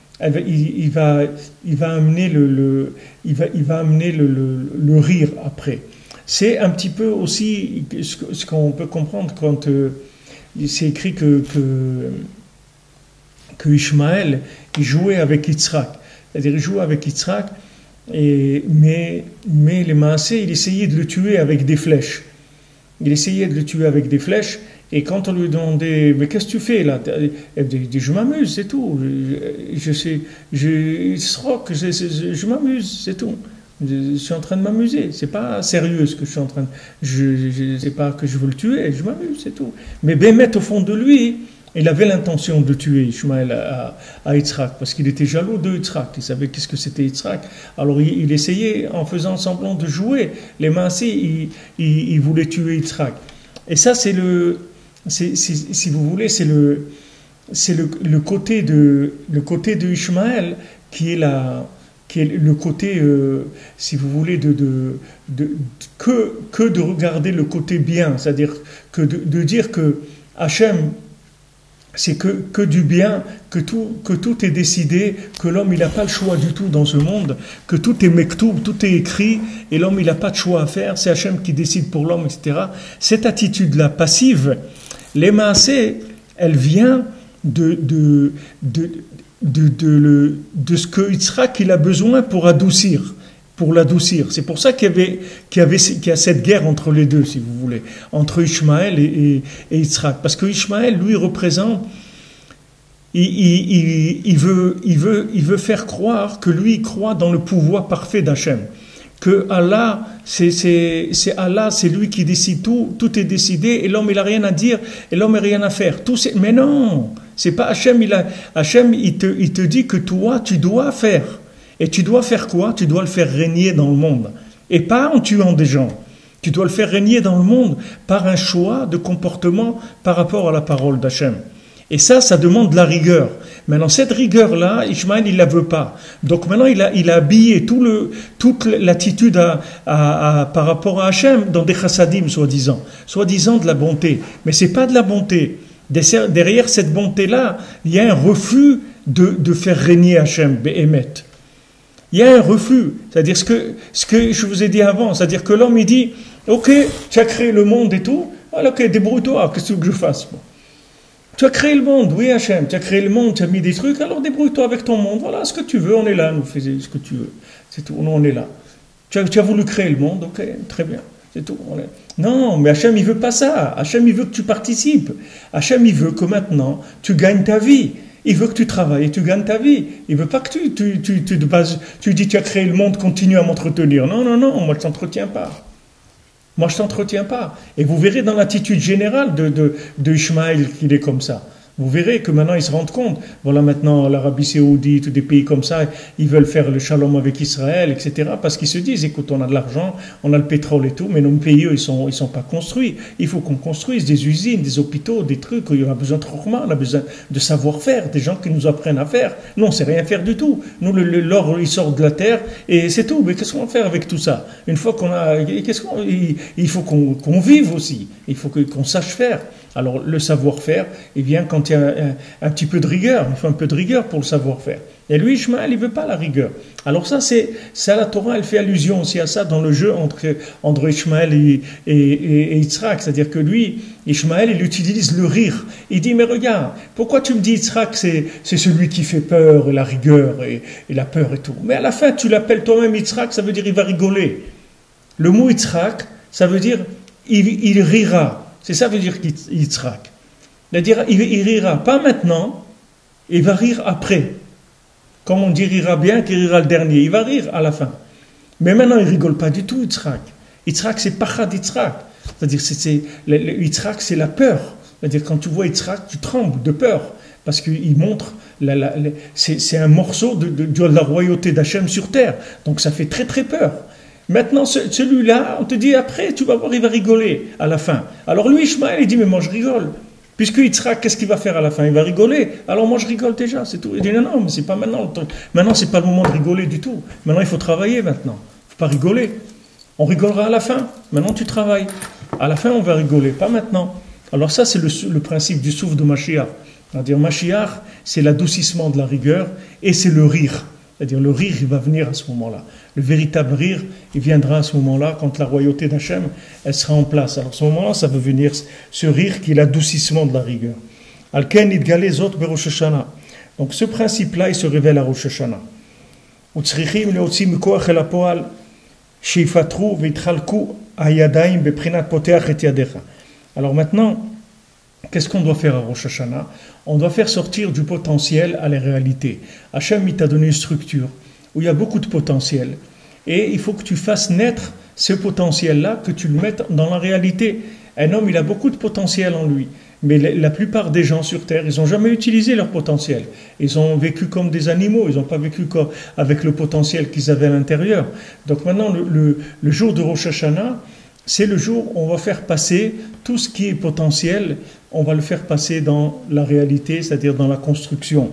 il, il, va, il va amener le, le, il va, il va amener le, le, le rire après. C'est un petit peu aussi ce qu'on peut comprendre quand euh, c'est écrit que, que, que Ishmaël, il jouait avec Yitzhak. C'est-à-dire, il jouait avec Yitzhak, et, mais, mais les Maasé, il essayait de le tuer avec des flèches. Il essayait de le tuer avec des flèches, et quand on lui demandait, mais qu'est-ce que tu fais là? Elle dit, je m'amuse, c'est tout. Je, je sais, je, je, je, je m'amuse, c'est tout. Je, je suis en train de m'amuser. C'est pas sérieux ce que je suis en train de. Je, je sais pas que je veux le tuer, je m'amuse, c'est tout. Mais Bémet, au fond de lui, il avait l'intention de tuer Ishmaël à, à Yitzhak, parce qu'il était jaloux de Yitzhak. Il savait qu'est-ce que c'était Yitzhak. Alors il, il essayait, en faisant semblant de jouer, les Maasé, il, il, il voulait tuer Yitzhak. Et ça, c'est le. C'est, c'est, si vous voulez, c'est le, c'est le, le côté de, le côté de Ishmaël qui est la, qui est le côté, euh, si vous voulez, de, de, de, de que, que de regarder le côté bien, c'est-à-dire que de, de dire que Hachem, c'est que, que du bien, que tout, que tout est décidé, que l'homme il n'a pas le choix du tout dans ce monde, que tout est mektoub, tout est écrit, et l'homme il n'a pas de choix à faire, c'est Hachem qui décide pour l'homme, et cetera. Cette attitude-là passive, les Maasé, elle vient de, de, de, de, de, le, de ce que Yitzhak il a besoin pour adoucir, pour l'adoucir. C'est pour ça qu'il y avait, qu'il y avait, qu'il y a cette guerre entre les deux, si vous voulez, entre Ishmaël et, et, et Yitzhak. Parce que Ishmaël, lui, représente, il, il, il, il, veut, il, veut, il veut faire croire que lui, il croit dans le pouvoir parfait d'Hachem. Que Allah, c'est, c'est, c'est Allah, c'est lui qui décide tout, tout est décidé, et l'homme, il n'a rien à dire, et l'homme n'a rien à faire. Tout c'est, mais non, c'est pas Hachem, il a, Hachem, il te, il te dit que toi, tu dois faire. Et tu dois faire quoi? Tu dois le faire régner dans le monde. Et pas en tuant des gens. Tu dois le faire régner dans le monde par un choix de comportement par rapport à la parole d'Hachem. Et ça, ça demande de la rigueur. Maintenant, cette rigueur-là, Ishmaël, il ne la veut pas. Donc maintenant, il a, il a habillé tout le, toute l'attitude à, à, à, par rapport à Hachem dans des chassadim, soi-disant. Soi-disant de la bonté. Mais ce n'est pas de la bonté. Derrière cette bonté-là, il y a un refus de, de faire régner Hachem, Béhémet. Il y a un refus, c'est-à-dire ce que, ce que je vous ai dit avant, c'est-à-dire que l'homme il dit, ok, tu as créé le monde et tout, alors ok, débrouille-toi, qu'est-ce que je fasse? Bon. Tu as créé le monde, oui Hachem, tu as créé le monde, tu as mis des trucs, alors débrouille-toi avec ton monde, voilà, ce que tu veux, on est là, nous faisons ce que tu veux, c'est tout, nous on est là. Tu as, tu as voulu créer le monde, ok, très bien, c'est tout. On est... Non, mais Hachem il veut pas ça, Hachem il veut que tu participes, Hachem il veut que maintenant tu gagnes ta vie. Il veut que tu travailles et tu gagnes ta vie. Il veut pas que tu, tu, tu, tu, tu, tu dis tu as créé le monde, continue à m'entretenir. Non, non, non, moi je t'entretiens pas. Moi je t'entretiens pas. Et vous verrez dans l'attitude générale de, de, de Ishmaël qu'il est comme ça. Vous verrez que maintenant ils se rendent compte. Voilà, maintenant l'Arabie Saoudite ou des pays comme ça, ils veulent faire le shalom avec Israël, et cetera. Parce qu'ils se disent, écoute, on a de l'argent, on a le pétrole et tout, mais nos pays, eux, ils sont, ils sont pas construits. Il faut qu'on construise des usines, des hôpitaux, des trucs. On a besoin de chokma, on a besoin de savoir-faire, des gens qui nous apprennent à faire. Nous, on sait rien faire du tout. Nous, le, le, l'or, il sort de la terre et c'est tout. Mais qu'est-ce qu'on va faire avec tout ça? Une fois qu'on a, qu'est-ce qu'on, il, il faut qu'on, qu'on vive aussi. Il faut que, qu'on sache faire. Alors, le savoir-faire, il vient quand il y a un, un petit peu de rigueur. Il faut un peu de rigueur pour le savoir-faire. Et lui, Ishmaël, il veut pas la rigueur. Alors ça, c'est ça, la Torah, elle fait allusion aussi à ça dans le jeu entre, entre Ishmaël et, et, et, et Yitzhak. C'est-à-dire que lui, Ishmaël, il utilise le rire. Il dit, mais regarde, pourquoi tu me dis Yitzhak, c'est, c'est celui qui fait peur, et la rigueur, et, et la peur et tout. Mais à la fin, tu l'appelles toi-même Yitzhak, ça veut dire il va rigoler. Le mot Yitzhak, ça veut dire il, il rira. C'est ça veut dire Yitzhak. C'est-à-dire, il, il rira pas maintenant, il va rire après. Comme on dit rira bien, qu'il rira le dernier. Il va rire à la fin. Mais maintenant, il rigole pas du tout, Yitzhak. Yitzhak, c'est pachad Yitzhak. C'est-à-dire, c'est, c'est, le, le, Yitzhak, c'est la peur. C'est-à-dire, quand tu vois Yitzhak, tu trembles de peur. Parce qu'il montre, la, la, la, c'est, c'est un morceau de, de, de la royauté d'Hachem sur terre. Donc, ça fait très, très peur. Maintenant, celui-là, on te dit après, tu vas voir, il va rigoler à la fin. Alors lui, Ishmaël, il dit, mais moi je rigole. Puisque Yitzhak, qu'est-ce qu'il va faire à la fin? Il va rigoler. Alors moi je rigole déjà, c'est tout. Il dit, non, non, mais c'est pas maintenant. Maintenant, c'est pas le moment de rigoler du tout. Maintenant, il faut travailler maintenant. Il faut pas rigoler. On rigolera à la fin. Maintenant, tu travailles. À la fin, on va rigoler, pas maintenant. Alors ça, c'est le, le principe du souffle de Mashiach. C'est-à-dire, Mashiach, c'est l'adoucissement de la rigueur et c'est le rire. C'est-à-dire le rire, il va venir à ce moment-là. Le véritable rire, il viendra à ce moment-là, quand la royauté d'Hachem, elle sera en place. Alors à ce moment-là, ça veut venir ce rire qui est l'adoucissement de la rigueur. Alken idgale zot berosh Hashanah. Donc ce principe-là, il se révèle à Rosh Hashanah. Utzrichim leotzi mikoach el hapoal shifatru veitchalku hayadaim beprinat poteach et yadecha. Alors maintenant, qu'est-ce qu'on doit faire à Rosh Hashanah? On doit faire sortir du potentiel à la réalité. Hachem, il t'a donné une structure où il y a beaucoup de potentiel. Et il faut que tu fasses naître ce potentiel-là, que tu le mettes dans la réalité. Un homme, il a beaucoup de potentiel en lui. Mais la plupart des gens sur Terre, ils n'ont jamais utilisé leur potentiel. Ils ont vécu comme des animaux. Ils n'ont pas vécu avec le potentiel qu'ils avaient à l'intérieur. Donc maintenant, le, le, le jour de Rosh Hashanah, c'est le jour où on va faire passer tout ce qui est potentiel, on va le faire passer dans la réalité, c'est-à-dire dans la construction.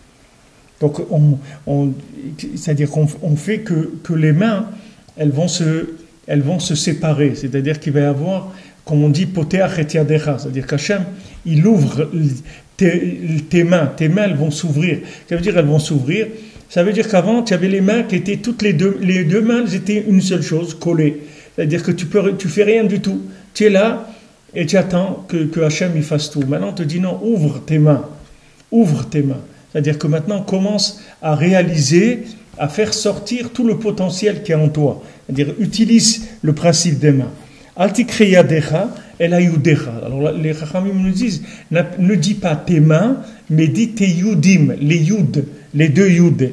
Donc, on, on, c'est-à-dire qu'on on fait que, que les mains, elles vont se, elles vont se séparer. C'est-à-dire qu'il va y avoir, comme on dit, poteach et yadecha. C'est-à-dire qu'Hachem, il ouvre tes, tes mains. Tes mains, elles vont s'ouvrir. Ça veut dire elles vont s'ouvrir. Ça veut dire qu'avant, tu avais les mains qui étaient toutes les deux, les deux mains, elles étaient une seule chose, collées. C'est-à-dire que tu peux, tu fais rien du tout. Tu es là et tu attends que, que Hachem il fasse tout. Maintenant, on te dit non, ouvre tes mains. Ouvre tes mains. C'est-à-dire que maintenant, commence à réaliser, à faire sortir tout le potentiel qui est en toi. C'est-à-dire, utilise le principe des mains. Altikreya decha, el ayudecha. Alors, les Chachamim nous disent, ne dis pas tes mains, mais dis tes yudim, les yud, les deux yud.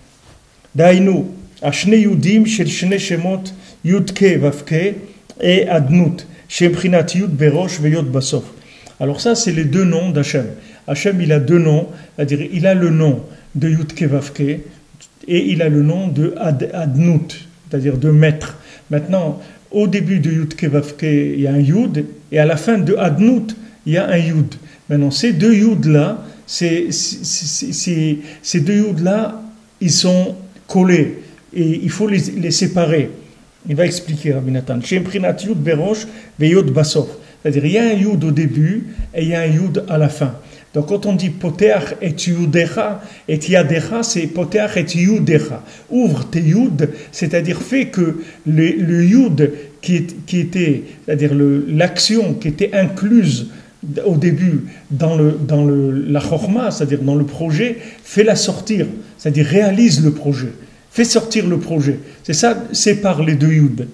Dainu, ashne yudim, shel shne shemot, Yudke Vavke et Adnut, Shemprinat Yud Berosh Veyot Basof. Alors ça, c'est les deux noms d'Hachem. Hachem, il a deux noms, c'est-à-dire il a le nom de Yudke Vavke et il a le nom de Ad, Adnut, c'est-à-dire de maître. Maintenant, au début de Yudke Vavke, il y a un Yud et à la fin de Adnut, il y a un Yud. Maintenant, ces deux Yud-là, c'est, c'est, c'est, c'est, ces deux Yud-là, ils sont collés et il faut les, les séparer. Il va expliquer, Rabbi Nathan. Shemprinat Yud Berosh Veyot Basof. C'est-à-dire, il y a un Yud au début et il y a un Yud à la fin. Donc, quand on dit Poteach et Yudecha et Yadecha, c'est Poteach et Yudecha. Ouvre tes Yud, c'est-à-dire fait que le, le Yud qui, est, qui était, c'est-à-dire le, l'action qui était incluse au début dans, le, dans le, la Chorma, c'est-à-dire dans le projet, fais-la sortir. C'est-à-dire, réalise le projet. Fais sortir le projet. C'est ça, sépare les deux Yud.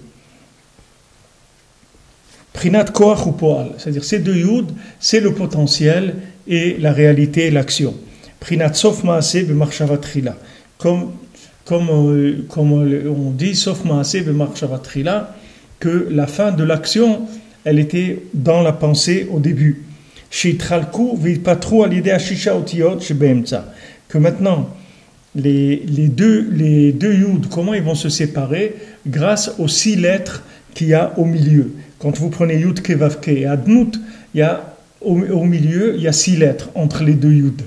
Prinat Koach ou Poal. C'est-à-dire, ces deux Yud, c'est le potentiel et la réalité et l'action. Prinat sof maaseh b'machshavat trila. Comme, comme, euh, comme on dit, sof maaseh b'machshavat trila, que la fin de l'action, elle était dans la pensée au début. Sheitralku v'yipatru alidei hashisha otiyot shebeemtza. Que maintenant, les, les deux, les deux yud, comment ils vont se séparer? Grâce aux six lettres qu'il y a au milieu. Quand vous prenez yud ke vav ke et adnut, il y a au, au milieu, il y a six lettres entre les deux yud.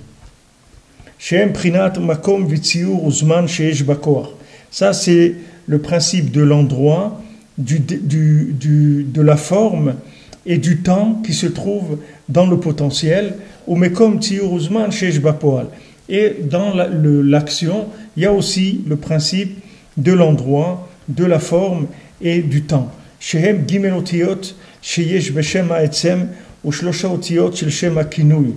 Shem prinat makom vitziur uzman sheesh bakoach. Ça, c'est le principe de l'endroit, du, du, du, de la forme et du temps qui se trouve dans le potentiel. Ou mekom tziur uzman sheesh bakoach. Et dans la, le, l'action, il y a aussi le principe de l'endroit, de la forme et du temps. Shehem gimel otiyot sheyesh beshem ha'etzem ou shlosha otiyot shel shem ha'kinui.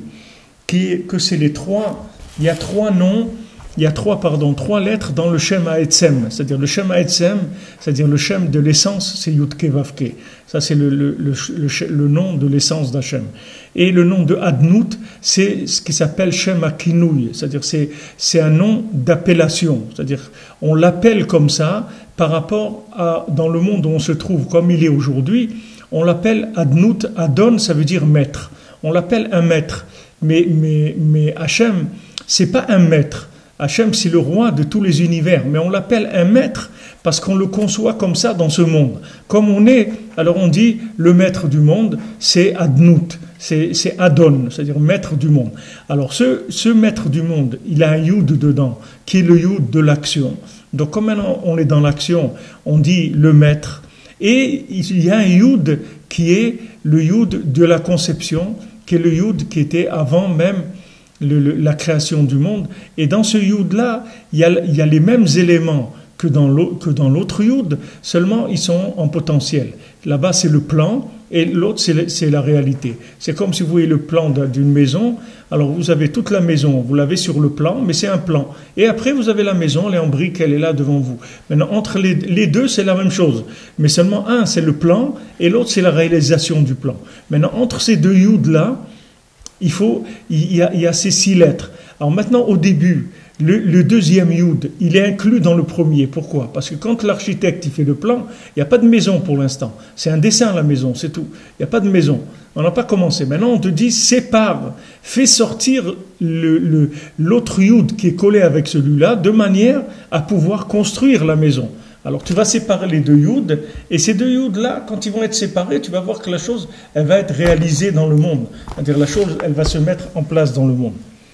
Que c'est les trois, il y a trois noms, il y a trois, pardon, trois lettres dans le Shem ha'etzem. C'est-à-dire le Shem ha'etzem, c'est-à-dire le Shem de l'essence, c'est Yud Ke Vav Ke. Ça, c'est le, le, le, le, le nom de l'essence d'Hachem. Et le nom de Adnut, c'est ce qui s'appelle Shem HaKinouy, c'est-à-dire c'est, c'est un nom d'appellation, c'est-à-dire on l'appelle comme ça par rapport à, dans le monde où on se trouve, comme il est aujourd'hui, on l'appelle Adnut, Adon, ça veut dire maître, on l'appelle un maître, mais, mais, mais Hachem, c'est pas un maître, Hachem c'est le roi de tous les univers, mais on l'appelle un maître parce qu'on le conçoit comme ça dans ce monde, comme on est, alors on dit le maître du monde, c'est Adnut, C'est, c'est Adon, c'est-à-dire maître du monde. Alors ce, ce maître du monde, il a un yud dedans, qui est le yud de l'action. Donc comme maintenant on est dans l'action, on dit le maître. Et il y a un yud qui est le yud de la conception, qui est le yud qui était avant même le, le, la création du monde. Et dans ce yud-là, il y a, il y a les mêmes éléments que dans, que dans l'autre yud, seulement ils sont en potentiel. Là-bas c'est le plan, et l'autre, c'est, c'est la réalité. C'est comme si vous voyez le plan d'une maison. Alors, vous avez toute la maison, vous l'avez sur le plan, mais c'est un plan. Et après, vous avez la maison, elle est en briques, elle est là devant vous. Maintenant, entre les, les deux, c'est la même chose. Mais seulement un, c'est le plan, et l'autre, c'est la réalisation du plan. Maintenant, entre ces deux youds-là, il faut, il y a, il y a ces six lettres. Alors maintenant, au début, Le, le deuxième yud, il est inclus dans le premier. Pourquoi? Parce que quand l'architecte il fait le plan, il n'y a pas de maison pour l'instant. C'est un dessin la maison, c'est tout. Il n'y a pas de maison. On n'a pas commencé. Maintenant, on te dit sépare, fais sortir le, le, l'autre yud qui est collé avec celui-là de manière à pouvoir construire la maison. Alors tu vas séparer les deux yuds, et ces deux yuds-là, quand ils vont être séparés, tu vas voir que la chose, elle va être réalisée dans le monde. C'est-à-dire la chose, elle va se mettre en place dans le monde.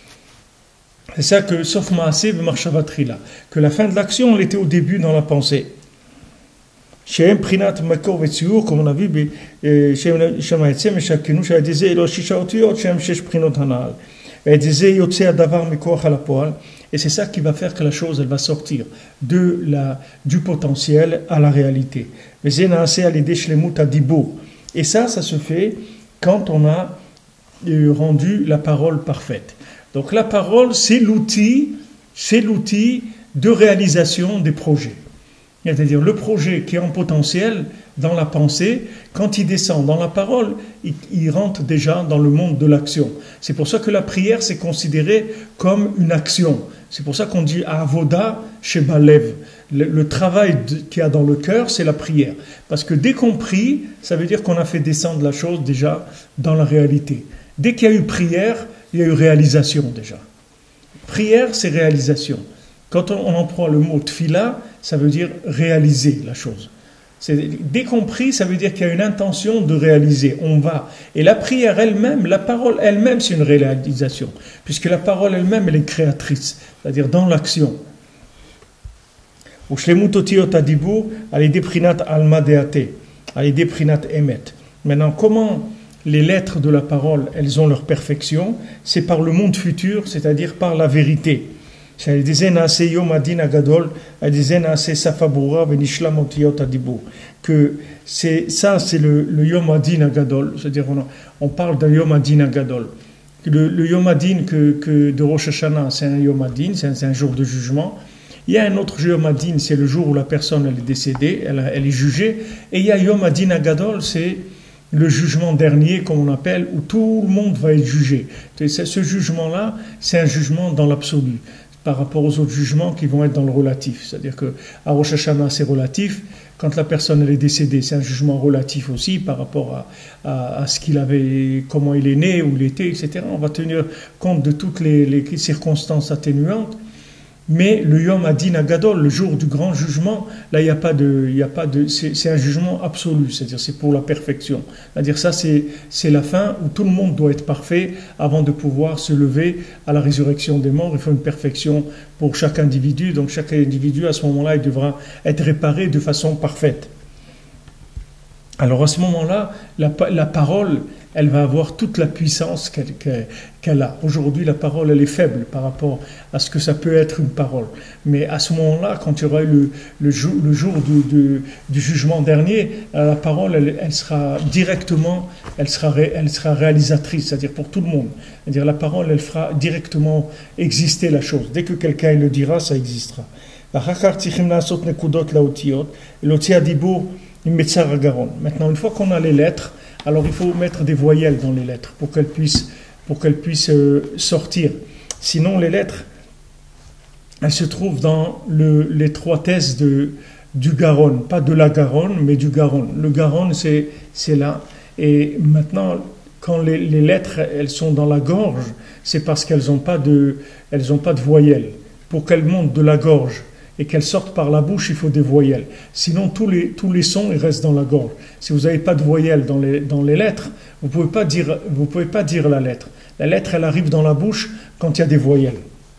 C'est ça que, sauf Maaseh b'machshavat trila, que la fin de l'action, elle était au début dans la pensée. Shehem prinat makor vetziur, comme on a vu, Shem ha'etzem eshakinu, she'adizeh elo shisha otiyot, Shem shesh prinot hanal. Ve'adizeh yotzeh adavar mikoach al ha'poal. Et c'est ça qui va faire que la chose, elle va sortir de la, du potentiel à la réalité. Ve'zeh na'aseh alidei shlemut hadibur. Et ça, ça se fait quand on a rendu la parole parfaite. Donc la parole, c'est l'outil, c'est l'outil de réalisation des projets. C'est-à-dire le projet qui est en potentiel dans la pensée, quand il descend dans la parole, il, il rentre déjà dans le monde de l'action. C'est pour ça que la prière, c'est considéré comme une action. C'est pour ça qu'on dit Avoda chez Balev. Le, le travail de, qu'il y a dans le cœur, c'est la prière. Parce que dès qu'on prie, ça veut dire qu'on a fait descendre la chose déjà dans la réalité. Dès qu'il y a eu prière, il y a eu réalisation déjà. Prière, c'est réalisation. Quand on, on emploie le mot tfila, ça veut dire réaliser la chose. C'est, dès qu'on prie, ça veut dire qu'il y a une intention de réaliser. On va. Et la prière elle-même, la parole elle-même, c'est une réalisation. Puisque la parole elle-même, elle est créatrice. C'est-à-dire dans l'action. Maintenant, comment les lettres de la parole, elles ont leur perfection, c'est par le monde futur, c'est-à-dire par la vérité. Que c'est, ça, c'est le, le Yom Hadin Agadol, c'est-à-dire on, on parle d'un Yom Hadin Agadol. Le, le Yom Hadin que, que de Rosh Hashanah, c'est un Yom Hadin, c'est un, c'est un jour de jugement. Il y a un autre Yom Hadin, c'est le jour où la personne elle est décédée, elle, elle est jugée. Et il y a Yom Hadin Agadol, c'est le jugement dernier, comme on appelle, où tout le monde va être jugé. Ce jugement-là, c'est un jugement dans l'absolu, par rapport aux autres jugements qui vont être dans le relatif. C'est-à-dire que à Rosh Hashanah, c'est relatif. Quand la personne elle est décédée, c'est un jugement relatif aussi par rapport à, à, à ce qu'il avait, comment il est né, où il était, et cetera. On va tenir compte de toutes les, les circonstances atténuantes. Mais le Yom Hadin Agadol, le jour du grand jugement, là, il n'y a pas de, il y a pas de, c'est, c'est un jugement absolu, c'est-à-dire c'est pour la perfection. C'est-à-dire ça, c'est, c'est la fin où tout le monde doit être parfait avant de pouvoir se lever à la résurrection des morts. Il faut une perfection pour chaque individu. Donc chaque individu, à ce moment-là, il devra être réparé de façon parfaite. Alors à ce moment-là, la, la parole, elle va avoir toute la puissance qu'elle, qu'elle a. Aujourd'hui, la parole, elle est faible par rapport à ce que ça peut être une parole. Mais à ce moment-là, quand il y aura le, le jour, le jour du, du, du jugement dernier, la parole, elle, elle sera directement, elle sera, elle sera réalisatrice, c'est-à-dire pour tout le monde. C'est-à-dire la parole, elle fera directement exister la chose. Dès que quelqu'un le dira, ça existera. Maintenant, une fois qu'on a les lettres, alors il faut mettre des voyelles dans les lettres pour qu'elles puissent, pour qu'elles puissent euh, sortir. Sinon, les lettres, elles se trouvent dans le, l'étroitesse de, du Garonne, pas de la Garonne, mais du Garonne. Le Garonne, c'est, c'est là. Et maintenant, quand les, les lettres, elles sont dans la gorge, c'est parce qu'elles n'ont pas de, elles ont pas de voyelles. Pour qu'elles montent de la gorge et qu'elles sortent par la bouche, il faut des voyelles. Sinon, tous les, tous les sons, ils restent dans la gorge. Si vous n'avez pas de voyelles dans les, dans les lettres, vous ne pouvez pas dire, vous pouvez pas dire la lettre. La lettre, elle arrive dans la bouche quand il y a des voyelles.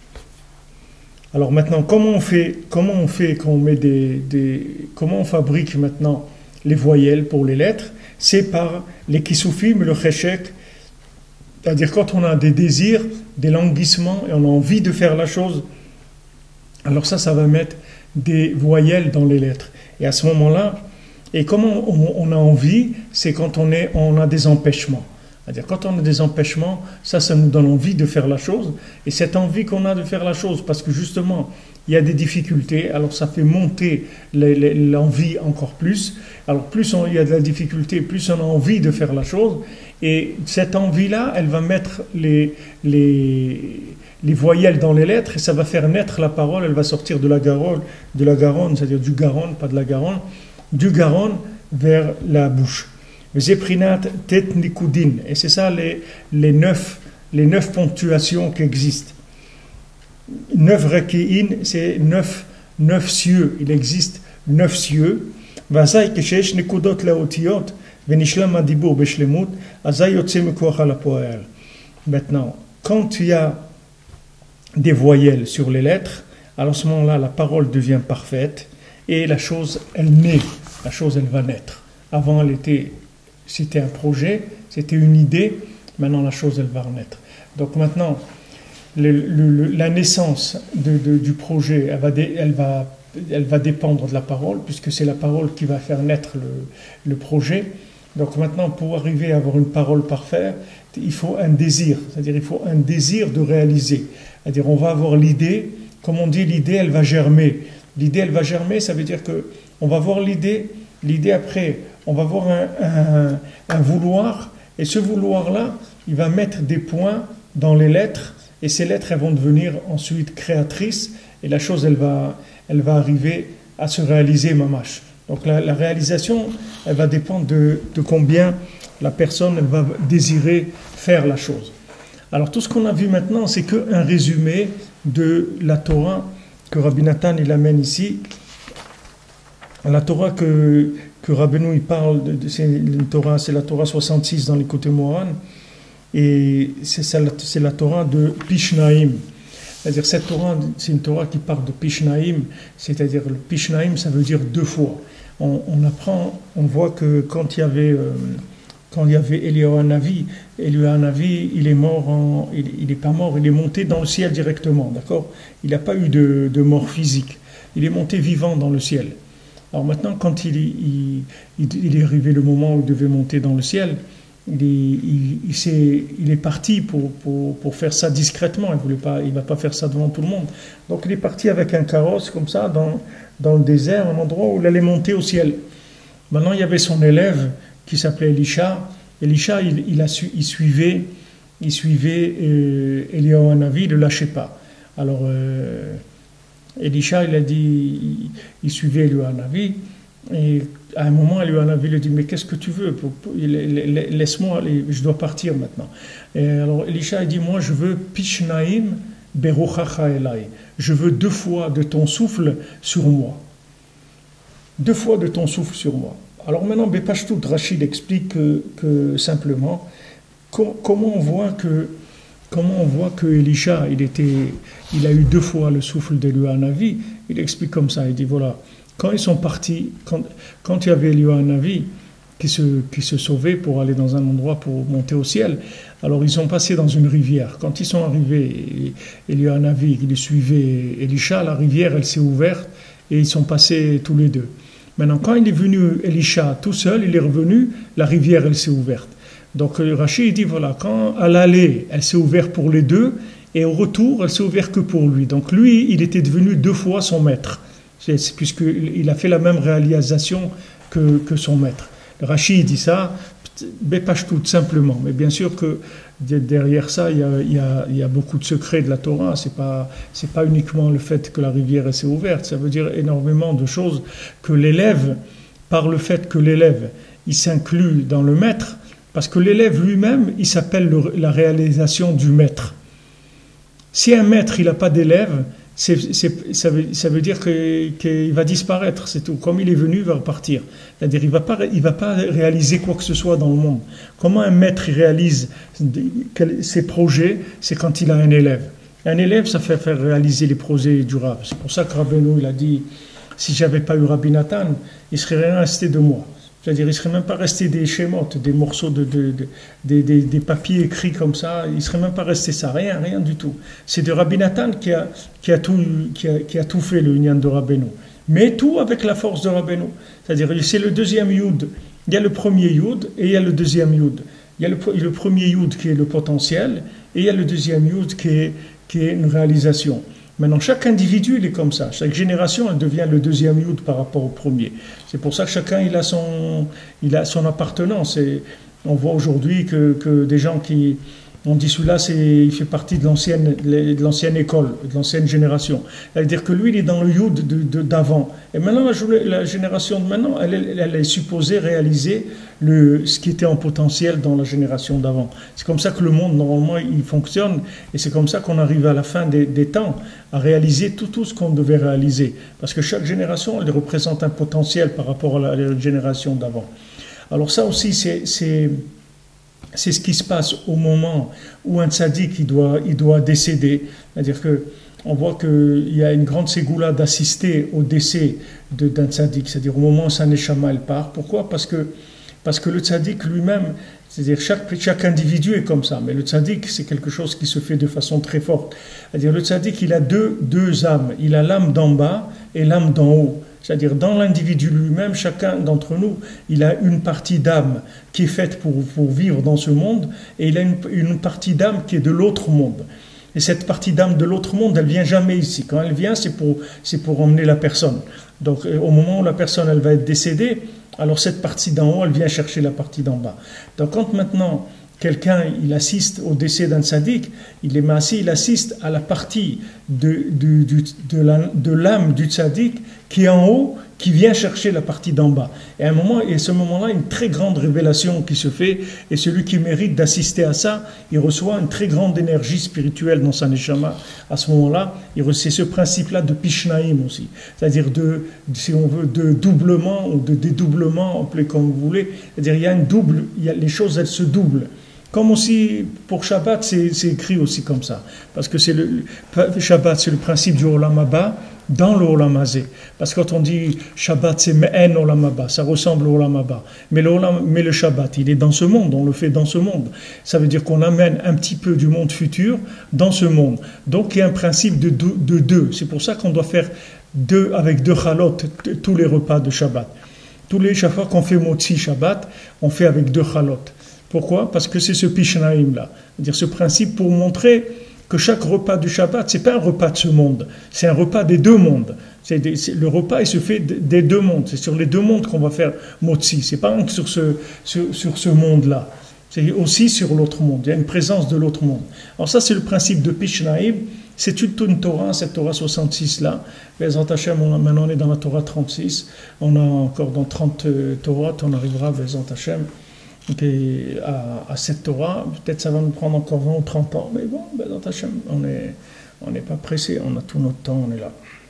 Alors maintenant, comment on fait, comment on fait quand on met des, des, comment on fabrique maintenant les voyelles pour les lettres? C'est par les kisufim et le cheshek. C'est-à-dire quand on a des désirs, des languissements et on a envie de faire la chose, alors ça, ça va mettre des voyelles dans les lettres. Et à ce moment-là, et comment on, on a envie, c'est quand on, est, on a des empêchements. C'est-à-dire quand on a des empêchements, ça, ça nous donne envie de faire la chose. Et cette envie qu'on a de faire la chose, parce que justement, il y a des difficultés, alors ça fait monter les, les, l'envie encore plus. Alors plus on, il y a de la difficulté, plus on a envie de faire la chose. Et cette envie-là, elle va mettre les... les les voyelles dans les lettres, et ça va faire naître la parole, elle va sortir de la Garonne, de la Garonne, c'est-à-dire du Garonne, pas de la Garonne, du Garonne vers la bouche. Zeprinat tet nikoudin, et c'est ça les, les, neuf, les neuf ponctuations qui existent. Neuf reki'in, c'est neuf, neuf cieux, il existe neuf cieux. Vazai keshesh nikudot laotiot, venishlam adibur beshlemut, azai yotse mekuach ala poel. Maintenant, quand il y a des voyelles sur les lettres, alors à ce moment-là, la parole devient parfaite et la chose, elle naît. La chose, elle va naître. Avant, elle était, c'était un projet, c'était une idée. Maintenant, la chose, elle va renaître. Donc maintenant, le, le, la naissance de, de, du projet, elle va, dé, elle, va, elle va dépendre de la parole, puisque c'est la parole qui va faire naître le, le projet. Donc maintenant, pour arriver à avoir une parole parfaite, il faut un désir, c'est-à-dire il faut un désir de réaliser. C'est-à-dire on va avoir l'idée, comme on dit, l'idée elle va germer. L'idée elle va germer, ça veut dire que on va voir l'idée, l'idée après, on va voir un, un, un vouloir, et ce vouloir-là, il va mettre des points dans les lettres, et ces lettres elles vont devenir ensuite créatrices, et la chose elle va, elle va arriver à se réaliser mamash. Donc la, la réalisation, elle va dépendre de, de combien la personne elle va désirer faire la chose. Alors tout ce qu'on a vu maintenant, c'est qu'un résumé de la Torah que Rabbi Nathan il amène ici. La Torah que, que Rabbeinu il parle, de, de, c'est, une Torah, c'est la Torah soixante-six dans l'écouté Moran, et c'est, ça, c'est la Torah de Pishnaim. C'est-à-dire cette Torah, c'est une Torah qui parle de Pishnaim, c'est-à-dire le Pishnaim, ça veut dire deux fois. On, on apprend, on voit que quand il y avait... Euh, Quand il y avait Eliyahu Hanavi, Eliyahu Hanavi, il est mort, en, il n'est pas mort, il est monté dans le ciel directement, d'accord? Il n'a pas eu de, de mort physique. Il est monté vivant dans le ciel. Alors maintenant, quand il, il, il, il est arrivé le moment où il devait monter dans le ciel, il est, il, il, s'est, il est parti pour, pour, pour faire ça discrètement. Il ne va pas faire ça devant tout le monde. Donc il est parti avec un carrosse comme ça dans, dans le désert, un endroit où il allait monter au ciel. Maintenant, il y avait son élève qui s'appelait Elisha. Elisha, il, il, a su, il suivait, il suivait euh, Eliyahu Hanavi, il ne le lâchait pas. Alors, euh, Elisha, il a dit, il, il suivait Eliyahu Hanavi, et à un moment, Eliyahu Hanavi lui dit, mais qu'est-ce que tu veux? Laisse-moi aller, je dois partir maintenant. Et alors, Elisha a dit, moi, je veux Pishnaim Beruchacha Elai. Je veux deux fois de ton souffle sur moi. Deux fois de ton souffle sur moi. Alors maintenant, Bepashtout, Rachid explique que, que simplement, com, comment on voit que, comment on voit que Elisha, il était, il a eu deux fois le souffle d'Eliyahu Hanavi. Il explique comme ça, il dit voilà, quand ils sont partis, quand, quand il y avait Eliyahu Hanavi qui se, qui se sauvait pour aller dans un endroit pour monter au ciel, alors ils sont passés dans une rivière. Quand ils sont arrivés, Eliyahu Hanavi, il suivait Elisha, la rivière, elle s'est ouverte et ils sont passés tous les deux. Maintenant, quand il est venu Elisha tout seul, il est revenu, la rivière, elle s'est ouverte. Donc Rachid dit, voilà, quand à l'aller, elle s'est ouverte pour les deux, et au retour, elle s'est ouverte que pour lui. Donc lui, il était devenu deux fois son maître, puisqu'il a fait la même réalisation que, que son maître. Rachid dit ça, Bepashtout simplement, mais bien sûr que derrière ça, il y a, il y a, il y a beaucoup de secrets de la Torah. C'est pas, c'est pas uniquement le fait que la rivière s'est ouverte, ça veut dire énormément de choses que l'élève, par le fait que l'élève, il s'inclut dans le maître, parce que l'élève lui-même, il s'appelle le, la réalisation du maître. Si un maître, il n'a pas d'élève, c'est, c'est, ça, veut, ça veut dire qu'il que va disparaître, c'est tout. Comme il est venu, il va repartir. C'est-à-dire, il ne va pas, il va pas réaliser quoi que ce soit dans le monde. Comment un maître il réalise ses projets? C'est quand il a un élève. Un élève, ça fait faire réaliser les projets du Rav. C'est pour ça que Rabbeinu, il a dit, si je n'avais pas eu Rabbi Nathan, il ne serait rien resté de moi. C'est-à-dire, il ne serait même pas resté des schémotes, des morceaux de, de, de, de, de des papiers écrits comme ça. Il ne serait même pas resté ça, rien, rien du tout. C'est de Rabbi Nathan qui a, qui a, tout, qui a, qui a tout fait, le Inyan de Rabbeinu. Mais tout avec la force de Rabbeinu. C'est-à-dire, c'est le deuxième Yud. Il y a le premier Yud et il y a le deuxième Yud. Il y a le, le premier Yud qui est le potentiel et il y a le deuxième Yud qui est, qui est une réalisation. Maintenant, chaque individu, il est comme ça. Chaque génération, elle devient le deuxième Yud par rapport au premier. C'est pour ça que chacun, il a son, il a son appartenance. Et on voit aujourd'hui que, que des gens qui... On dit celui-là, c'est, il fait partie de l'ancienne, de l'ancienne école, de l'ancienne génération. C'est-à-dire que lui, il est dans le Yud de, de, d'avant. Et maintenant, la, la génération de maintenant, elle, elle, elle est supposée réaliser le, ce qui était en potentiel dans la génération d'avant. C'est comme ça que le monde, normalement, il fonctionne. Et c'est comme ça qu'on arrive à la fin des, des temps à réaliser tout, tout ce qu'on devait réaliser. Parce que chaque génération, elle représente un potentiel par rapport à la, à la génération d'avant. Alors ça aussi, c'est... c'est C'est ce qui se passe au moment où un tzaddik il doit, il doit décéder. C'est-à-dire qu'on voit qu'il y a une grande ségoula d'assister au décès de, d'un tzaddik. C'est-à-dire au moment où sa neshama elle part. Pourquoi? Parce que, parce que le tzaddik lui-même, c'est-à-dire chaque, chaque individu est comme ça. Mais le tzaddik, c'est quelque chose qui se fait de façon très forte. C'est-à-dire le tzaddik, il a deux, deux âmes. Il a l'âme d'en bas et l'âme d'en haut. C'est-à-dire dans l'individu lui-même, chacun d'entre nous, il a une partie d'âme qui est faite pour, pour vivre dans ce monde et il a une, une partie d'âme qui est de l'autre monde. Et cette partie d'âme de l'autre monde, elle vient jamais ici. Quand elle vient, c'est pour, c'est pour emmener la personne. Donc au moment où la personne elle va être décédée, alors cette partie d'en haut, elle vient chercher la partie d'en bas. Donc quand maintenant quelqu'un il assiste au décès d'un tzaddik, il est massé, il assiste à la partie de, de, de, de, la, de l'âme du tzaddik qui est en haut, qui vient chercher la partie d'en bas. Et à un moment, et à ce moment-là, une très grande révélation qui se fait, et celui qui mérite d'assister à ça, il reçoit une très grande énergie spirituelle dans sa neshama. À ce moment-là, c'est ce principe-là de Pishnaim aussi, c'est-à-dire de, si on veut, de doublement ou de dédoublement, appelez comme vous voulez. C'est-à-dire il y a une double, il y a, les choses elles se doublent. Comme aussi, pour Shabbat, c'est, c'est écrit aussi comme ça. Parce que c'est le, Shabbat, c'est le principe du Olam Haba dans le Olam Hazé. Parce que quand on dit Shabbat, c'est Me'en Olam Haba, ça ressemble au Olam Haba. Mais le, Olam, mais le Shabbat, il est dans ce monde, on le fait dans ce monde. Ça veut dire qu'on amène un petit peu du monde futur dans ce monde. Donc il y a un principe de deux. De deux. C'est pour ça qu'on doit faire deux, avec deux chalot tous les repas de Shabbat. Tous les, chaque fois qu'on fait Motzi Shabbat, on fait avec deux chalot. Pourquoi? Parce que c'est ce Pishnaim-là, c'est-à-dire ce principe pour montrer que chaque repas du Shabbat, c'est pas un repas de ce monde, c'est un repas des deux mondes. C'est des, c'est, le repas, il se fait des deux mondes. C'est sur les deux mondes qu'on va faire motzi. C'est pas sur ce, sur, sur ce monde-là. C'est aussi sur l'autre monde. Il y a une présence de l'autre monde. Alors ça, c'est le principe de Pishnaïm. C'est toute une Torah, cette Torah soixante-six-là. Les Antachem, maintenant on est dans la Torah trente-six. On a encore dans trente Torah, on arrivera à les Antachem. À, à cette Torah, peut-être ça va nous prendre encore vingt ou trente ans. Mais bon, les Antachem, on n'est on n'est pas pressé. On a tout notre temps, on est là.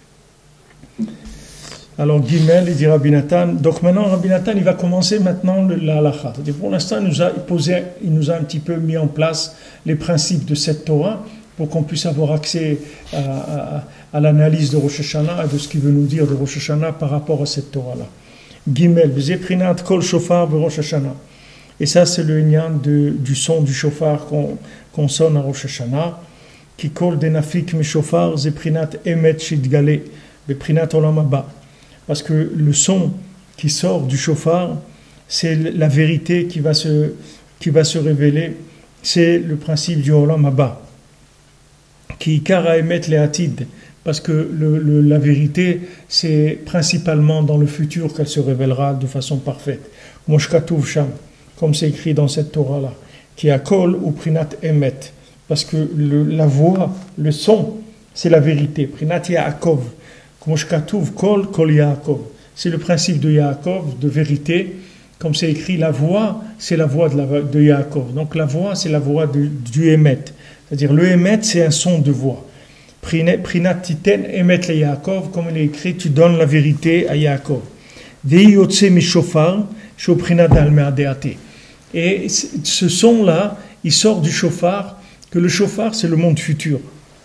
Alors, Gimel, il dit Rabbi Nathan. Donc maintenant, Rabbi Nathan, il va commencer maintenant la halakha. C'est-à-dire, pour l'instant, il nous a posé, il nous a un petit peu mis en place les principes de cette Torah pour qu'on puisse avoir accès à, à, à l'analyse de Rosh Hashanah et de ce qu'il veut nous dire de Rosh Hashanah par rapport à cette Torah-là. Gimel, V'zeprinat kol shofar Rosh Hashanah. Et ça, c'est le lien du son du shofar qu'on qu'on sonne à Rosh Hashanah. Ki kol denafik mi shofar zeprinat emet shidgale beprinat olam haba. Parce que le son qui sort du shofar, c'est la vérité qui va se, qui va se révéler. C'est le principe du olam haba. Qui kara emet le'atid. Parce que le, le, la vérité, c'est principalement dans le futur qu'elle se révélera de façon parfaite. Moshkatuv sham, comme c'est écrit dans cette Torah-là. Qui a kol ou prinat emet. Parce que le, la voix, le son, c'est la vérité. Prinat Yaakov. Kol, kol Yaakov. C'est le principe de Yaakov, de vérité. Comme c'est écrit, la voix, c'est la voix de, la, de Yaakov. Donc la voix, c'est la voix de, du Emet. C'est-à-dire le Emet, c'est un son de voix. Prinat titen Emet le Yaakov, comme il est écrit, tu donnes la vérité à Yaakov. Vei yotse mi shofar, sho prinat almeadeate. Et ce son-là, il sort du shofar, que le shofar, c'est le monde futur.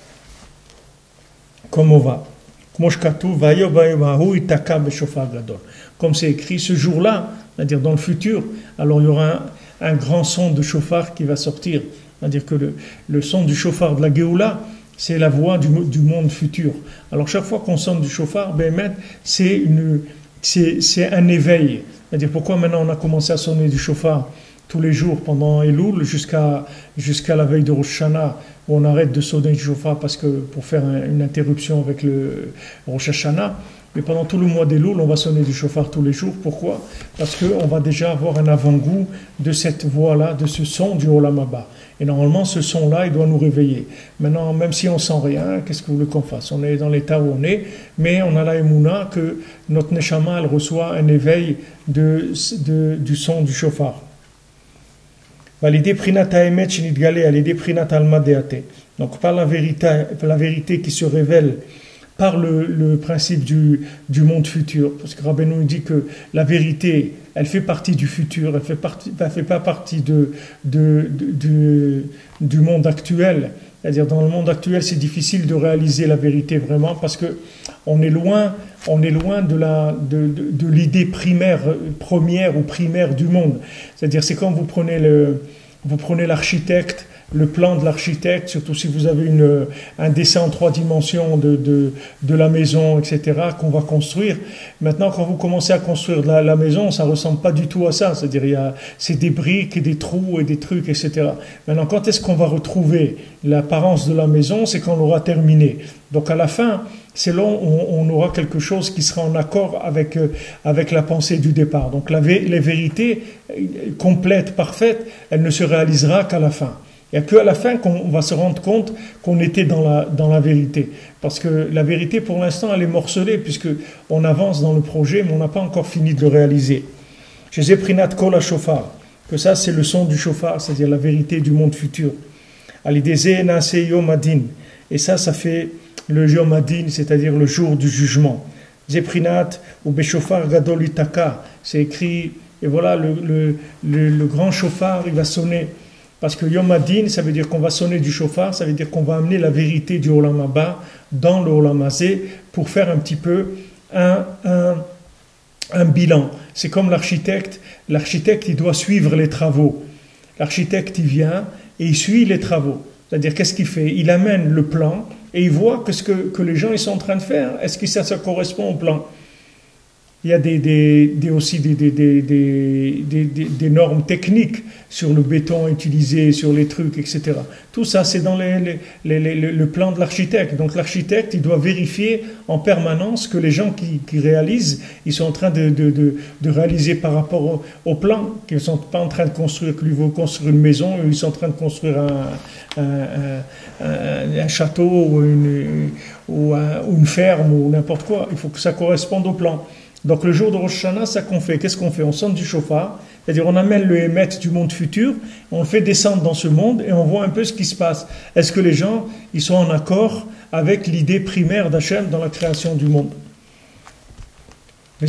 Comme on va. Comme c'est écrit, ce jour-là, c'est-à-dire dans le futur, alors il y aura un, un grand son de shofar qui va sortir. C'est-à-dire que le, le son du shofar de la Géoula, c'est la voix du, du monde futur. Alors chaque fois qu'on sonne du shofar, ben, c'est, une, c'est, c'est un éveil. C'est-à-dire pourquoi maintenant on a commencé à sonner du shofar tous les jours pendant Elul jusqu'à jusqu'à la veille de Rosh Hashanah, où on arrête de sonner du shofar parce que pour faire un, une interruption avec le Rosh Hashanah. Mais pendant tout le mois d'Elul, on va sonner du shofar tous les jours. Pourquoi? Parce qu'on va déjà avoir un avant-goût de cette voix-là, de ce son du Olam Haba. Et normalement, ce son-là, il doit nous réveiller. Maintenant, même si on ne sent rien, qu'est-ce que vous voulez qu'on fasse? On est dans l'état où on est, mais on a la émouna que notre neshama, elle reçoit un éveil de, de, du son du shofar. Donc par la vérité, par la vérité qui se révèle par le, le principe du, du monde futur, parce que Rabbeinu nous dit que la vérité, elle fait partie du futur, elle fait partie, elle fait pas partie de, de, de, de, du monde actuel. C'est-à-dire dans le monde actuel, c'est difficile de réaliser la vérité vraiment parce que on est loin, on est loin de la de, de, de l'idée primaire, première ou primaire du monde. C'est-à-dire c'est comme vous prenez le vous prenez l'architecte, le plan de l'architecte, surtout si vous avez une, un dessin en trois dimensions de, de, de la maison, et cetera, qu'on va construire. Maintenant, quand vous commencez à construire la, la maison, ça ne ressemble pas du tout à ça. C'est-à-dire, il y a, c'est des briques et des trous et des trucs, et cetera. Maintenant, quand est-ce qu'on va retrouver l'apparence de la maison? C'est quand on l'aura terminé. Donc, à la fin, c'est là où on, on aura quelque chose qui sera en accord avec, euh, avec la pensée du départ. Donc, la, la vérité complète, parfaite, elle ne se réalisera qu'à la fin. Il n'y a qu'à la fin qu'on va se rendre compte qu'on était dans la, dans la vérité. Parce que la vérité, pour l'instant, elle est morcelée, puisqu'on avance dans le projet, mais on n'a pas encore fini de le réaliser. Je les ai pris nat kol shofar, que ça, c'est le son du shofar, c'est-à-dire la vérité du monde futur. Alideze nase yom adin. Et ça, ça fait le yom adin, c'est-à-dire le jour du jugement. Zeprinat ou beshofar gadol itaka. C'est écrit, et voilà, le, le, le, le grand shofar, il va sonner. Parce que Yom Adin, ça veut dire qu'on va sonner du shofar, ça veut dire qu'on va amener la vérité du Olam Haba dans le Olam Hazé pour faire un petit peu un, un, un bilan. C'est comme l'architecte. L'architecte, il doit suivre les travaux. L'architecte, il vient et il suit les travaux. C'est-à-dire, qu'est-ce qu'il fait? Il amène le plan et il voit que ce que, que les gens ils sont en train de faire. Est-ce que ça, ça correspond au plan? Il y a des, des, des aussi des, des, des, des, des, des normes techniques sur le béton utilisé, sur les trucs, et cetera. Tout ça, c'est dans les, les, les, les, le plan de l'architecte. Donc l'architecte, il doit vérifier en permanence que les gens qui, qui réalisent, ils sont en train de, de, de, de réaliser par rapport au, au plan, qu'ils ne sont pas en train de construire, qu'ils vont construire une maison, ils sont en train de construire un, un, un, un château ou une, ou, un, ou une ferme ou n'importe quoi. Il faut que ça corresponde au plan. Donc le jour de Rosh Hashanah, ça qu'on fait. Qu'est-ce qu'on fait? On sonne du chauffard, c'est-à-dire on amène le émet du monde futur, on le fait descendre dans ce monde et on voit un peu ce qui se passe. Est-ce que les gens ils sont en accord avec l'idée primaire d'Hachem dans la création du monde? Et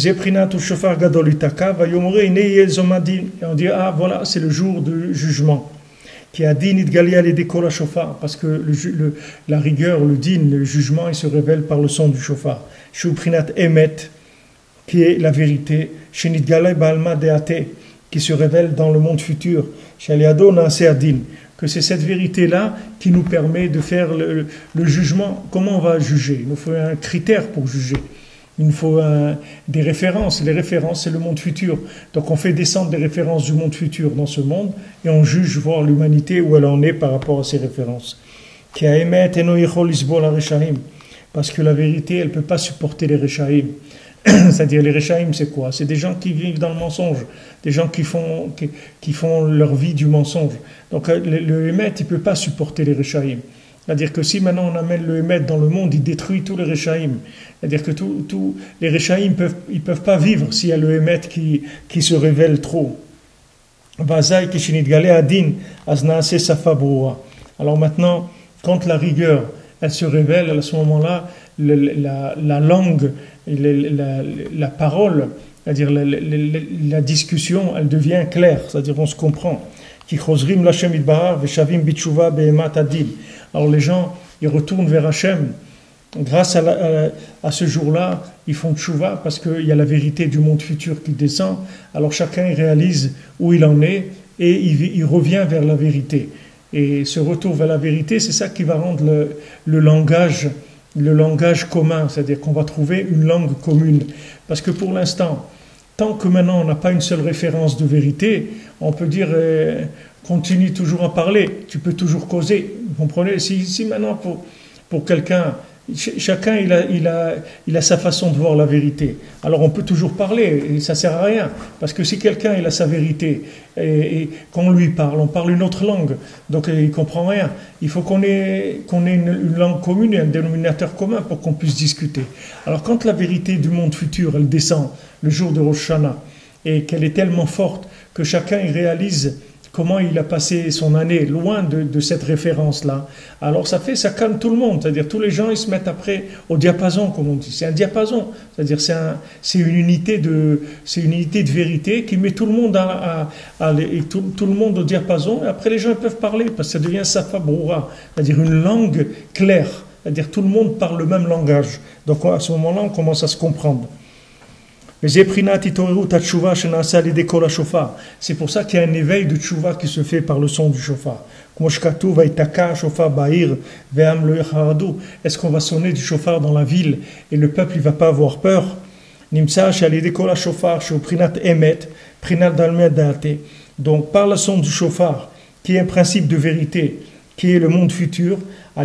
on dit, ah voilà, c'est le jour du jugement. Qui a dit parce que le, le, la rigueur, le din, le jugement, il se révèle par le son du chauffard. Shuprinat emet, qui est la vérité, Shenit Galay Balma Deate, qui se révèle dans le monde futur, Shaliado Nase Adin, que c'est cette vérité-là qui nous permet de faire le, le jugement. Comment on va juger? Il nous faut un critère pour juger. Il nous faut un, des références. Les références, c'est le monde futur. Donc on fait descendre des références du monde futur dans ce monde et on juge voir l'humanité où elle en est par rapport à ces références. Parce que la vérité, elle ne peut pas supporter les Rechaim. C'est-à-dire les Rechaim, c'est quoi? C'est des gens qui vivent dans le mensonge, des gens qui font, qui, qui font leur vie du mensonge. Donc le, le Hémet, il ne peut pas supporter les Rechaim. C'est-à-dire que si maintenant on amène le Hémet dans le monde, il détruit tous les Rechaim. C'est-à-dire que tous tout, les Rechaim ne peuvent, ils peuvent pas vivre s'il y a le Hémet qui, qui se révèle trop. Alors maintenant, quand la rigueur, elle se révèle, à ce moment-là, la, la, la langue, la, la, la parole, c'est-à-dire la, la, la, la discussion, elle devient claire, c'est-à-dire on se comprend. Alors les gens, ils retournent vers Hachem. Grâce à, la, à, à ce jour-là, ils font tchouva parce qu'il y a la vérité du monde futur qui descend. Alors chacun il réalise où il en est et il, il revient vers la vérité. Et ce retour vers la vérité, c'est ça qui va rendre le, le langage, le langage commun, c'est-à-dire qu'on va trouver une langue commune. Parce que pour l'instant, tant que maintenant on n'a pas une seule référence de vérité, on peut dire euh, continue toujours à parler, tu peux toujours causer. Vous comprenez? Si, si maintenant pour, pour quelqu'un, chacun il a, il, a, il a sa façon de voir la vérité. Alors on peut toujours parler et ça ne sert à rien. Parce que si quelqu'un il a sa vérité et, et qu'on lui parle, on parle une autre langue, donc il ne comprend rien. Il faut qu'on ait, qu'on ait une, une langue commune et un dénominateur commun pour qu'on puisse discuter. Alors quand la vérité du monde futur elle descend le jour de Rosh Hashanah et qu'elle est tellement forte que chacun il réalise comment il a passé son année loin de, de cette référence-là. Alors ça fait, ça calme tout le monde, c'est-à-dire tous les gens ils se mettent après au diapason, comme on dit. C'est un diapason, c'est-à-dire c'est, un, c'est une unité de, c'est une unité de vérité qui met tout le monde à, à, à et tout, tout le monde au diapason. Et après les gens ils peuvent parler parce que ça devient safa broura, c'est-à-dire une langue claire, c'est-à-dire tout le monde parle le même langage. Donc à ce moment-là on commence à se comprendre. C'est pour ça qu'il y a un éveil de tchouva qui se fait par le son du chauffard. Est-ce qu'on va sonner du chauffard dans la ville et le peuple ne va pas avoir peur? Donc par le son du chauffard, qui est un principe de vérité, qui est le monde futur,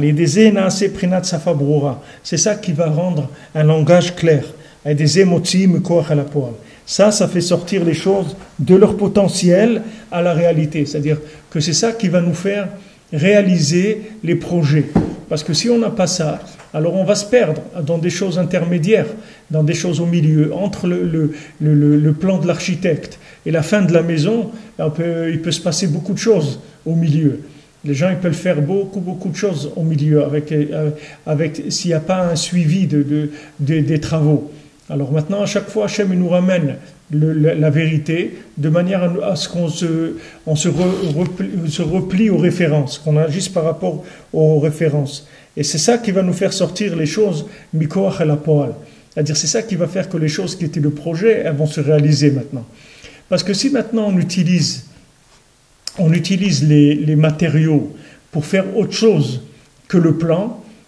c'est ça qui va rendre un langage clair. Et des émotions, ça, ça fait sortir les choses de leur potentiel à la réalité. C'est-à-dire que c'est ça qui va nous faire réaliser les projets. Parce que si on n'a pas ça, alors on va se perdre dans des choses intermédiaires, dans des choses au milieu, entre le, le, le, le plan de l'architecte et la fin de la maison, on peut, il peut se passer beaucoup de choses au milieu. Les gens ils peuvent faire beaucoup, beaucoup de choses au milieu, avec, avec, s'il n'y a pas un suivi de, de, de, des travaux. Alors maintenant, à chaque fois, Hachem nous ramène le, la, la vérité de manière à, à ce qu'on se, on se, re, replie, se replie aux références, qu'on agisse par rapport aux références. Et c'est ça qui va nous faire sortir les choses mikoach el hapoal. C'est-à-dire, c'est ça qui va faire que les choses qui étaient le projet, elles vont se réaliser maintenant. Parce que si maintenant on utilise, on utilise les, les matériaux pour faire autre chose que le plan,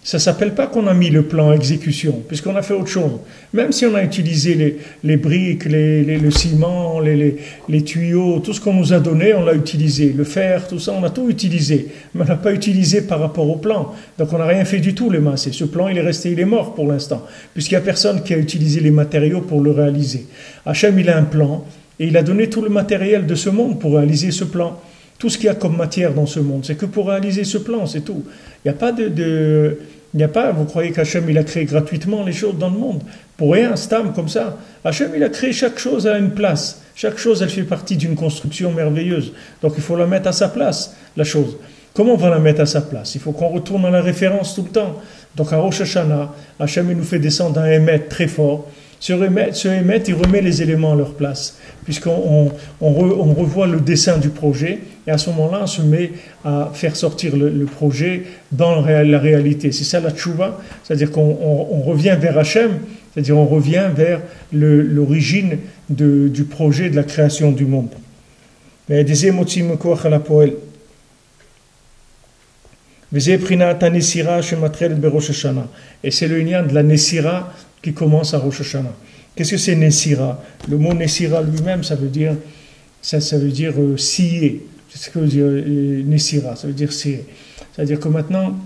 ça ne s'appelle pas qu'on a mis le plan exécution, puisqu'on a fait autre chose. Même si on a utilisé les, les briques, les, les, le ciment, les, les, les tuyaux, tout ce qu'on nous a donné, on l'a utilisé. Le fer, tout ça, on a tout utilisé. Mais on n'a pas utilisé par rapport au plan. Donc on n'a rien fait du tout, les massés. Ce plan, il est resté, il est mort pour l'instant, puisqu'il n'y a personne qui a utilisé les matériaux pour le réaliser. Hachem, il a un plan, et il a donné tout le matériel de ce monde pour réaliser ce plan. Tout ce qu'il y a comme matière dans ce monde, c'est que pour réaliser ce plan, c'est tout. Il n'y a pas de... de il n'y a pas, vous croyez qu'Hachem, il a créé gratuitement les choses dans le monde? Pour rien, stam, comme ça. Hachem, il a créé chaque chose à une place. Chaque chose, elle fait partie d'une construction merveilleuse. Donc, il faut la mettre à sa place, la chose. Comment on va la mettre à sa place? Il faut qu'on retourne à la référence tout le temps. Donc, à Rosh Hashanah, Hachem, il nous fait descendre un émet très fort. Ce émet, ce émet, il remet les éléments à leur place, puisqu'on on, on, re, on revoit le dessin du projet, et à ce moment-là, on se met à faire sortir le, le projet dans la réalité. C'est ça la tchouva, c'est-à-dire qu'on on, on revient vers Hachem, c'est-à-dire on revient vers le, l'origine de, du projet de la création du monde. Et c'est le lien de la Nessira qui commence à Rosh Hashanah. Qu'est-ce que c'est Nessira? Le mot Nessira lui-même, ça veut dire, ça, ça veut dire euh, scier. C'est ce que veut dire euh, Nessira, ça veut dire scier. C'est-à-dire que maintenant,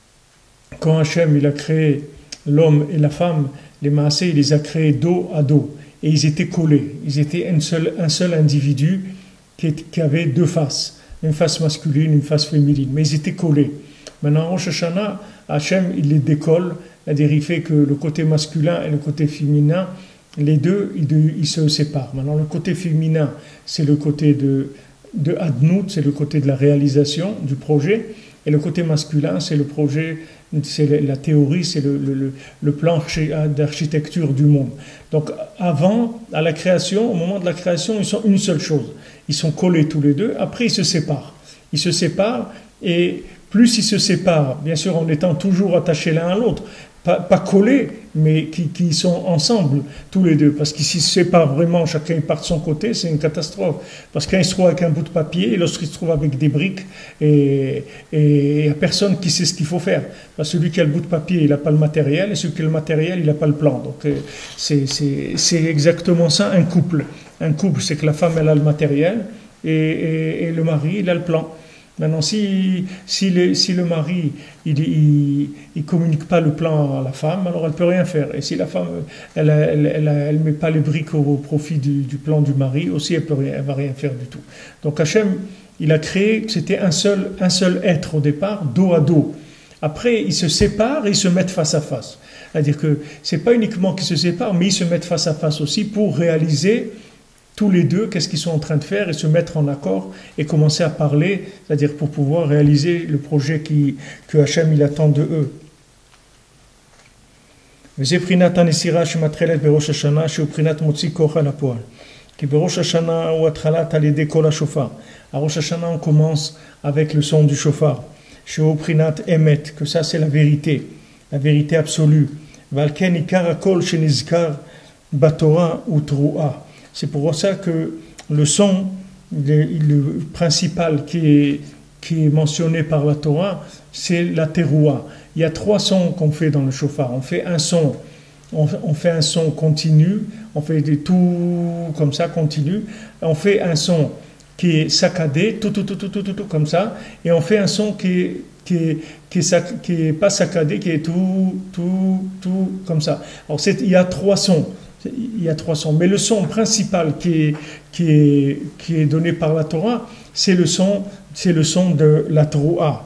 quand Hachem il a créé l'homme et la femme, les Maasé, il les a créés dos à dos. Et ils étaient collés. Ils étaient un seul, un seul individu qui, qui avait deux faces. Une face masculine, une face féminine. Mais ils étaient collés. Maintenant, Rosh Hashanah, Hachem, il les décolle. C'est-à-dire, il fait que le côté masculin et le côté féminin, les deux, ils, ils se séparent. Maintenant, le côté féminin, c'est le côté de, de Adnout, c'est le côté de la réalisation du projet. Et le côté masculin, c'est le projet, c'est la théorie, c'est le, le, le plan d'architecture du monde. Donc, avant, à la création, au moment de la création, ils sont une seule chose. Ils sont collés tous les deux. Après, ils se séparent. Ils se séparent et plus ils se séparent, bien sûr en étant toujours attachés l'un à l'autre, pas, pas collés, mais qui, qui sont ensemble tous les deux. Parce qu'ils se séparent vraiment, chacun part de son côté, c'est une catastrophe. Parce qu'un se trouve avec un bout de papier, et l'autre il se trouve avec des briques, et il n'y a personne qui sait ce qu'il faut faire. Parce que celui qui a le bout de papier, il n'a pas le matériel, et celui qui a le matériel, il n'a pas le plan. Donc c'est, c'est, c'est exactement ça un couple. Un couple, c'est que la femme, elle a le matériel, et, et, et le mari, il a le plan. Maintenant, si, si, le, si le mari il, il, il communique pas le plan à la femme, alors elle peut rien faire. Et si la femme elle elle, elle, elle met pas les briques au profit du, du plan du mari, aussi elle peut rien, elle va rien faire du tout. Donc Hachem, il a créé, c'était un seul, un seul être au départ, dos à dos. Après, ils se séparent et ils se mettent face à face. C'est-à-dire que c'est pas uniquement qu'ils se séparent, mais ils se mettent face à face aussi pour réaliser tous les deux, qu'est-ce qu'ils sont en train de faire et se mettre en accord et commencer à parler, c'est-à-dire pour pouvoir réaliser le projet qui, que Hachem il attend de eux. À Rosh Hashanah, on commence avec le son du shofar. Que ça c'est la vérité, la vérité absolue. C'est pour ça que le son, le, le principal qui est, qui est mentionné par la Torah, c'est la teroua. Il y a trois sons qu'on fait dans le shofar. On fait un son, on, on fait un son continu, on fait des tout comme ça, continu. On fait un son qui est saccadé, tout, tout, tout, tout, tout, tout, tout comme ça. Et on fait un son qui est, qui est, qui est, qui est pas saccadé, qui est tout, tout, tout comme ça. Alors c'est, il y a trois sons. Il y a trois sons. Mais le son principal qui est, qui est, qui est donné par la Torah, c'est le son, c'est le son de la teroua.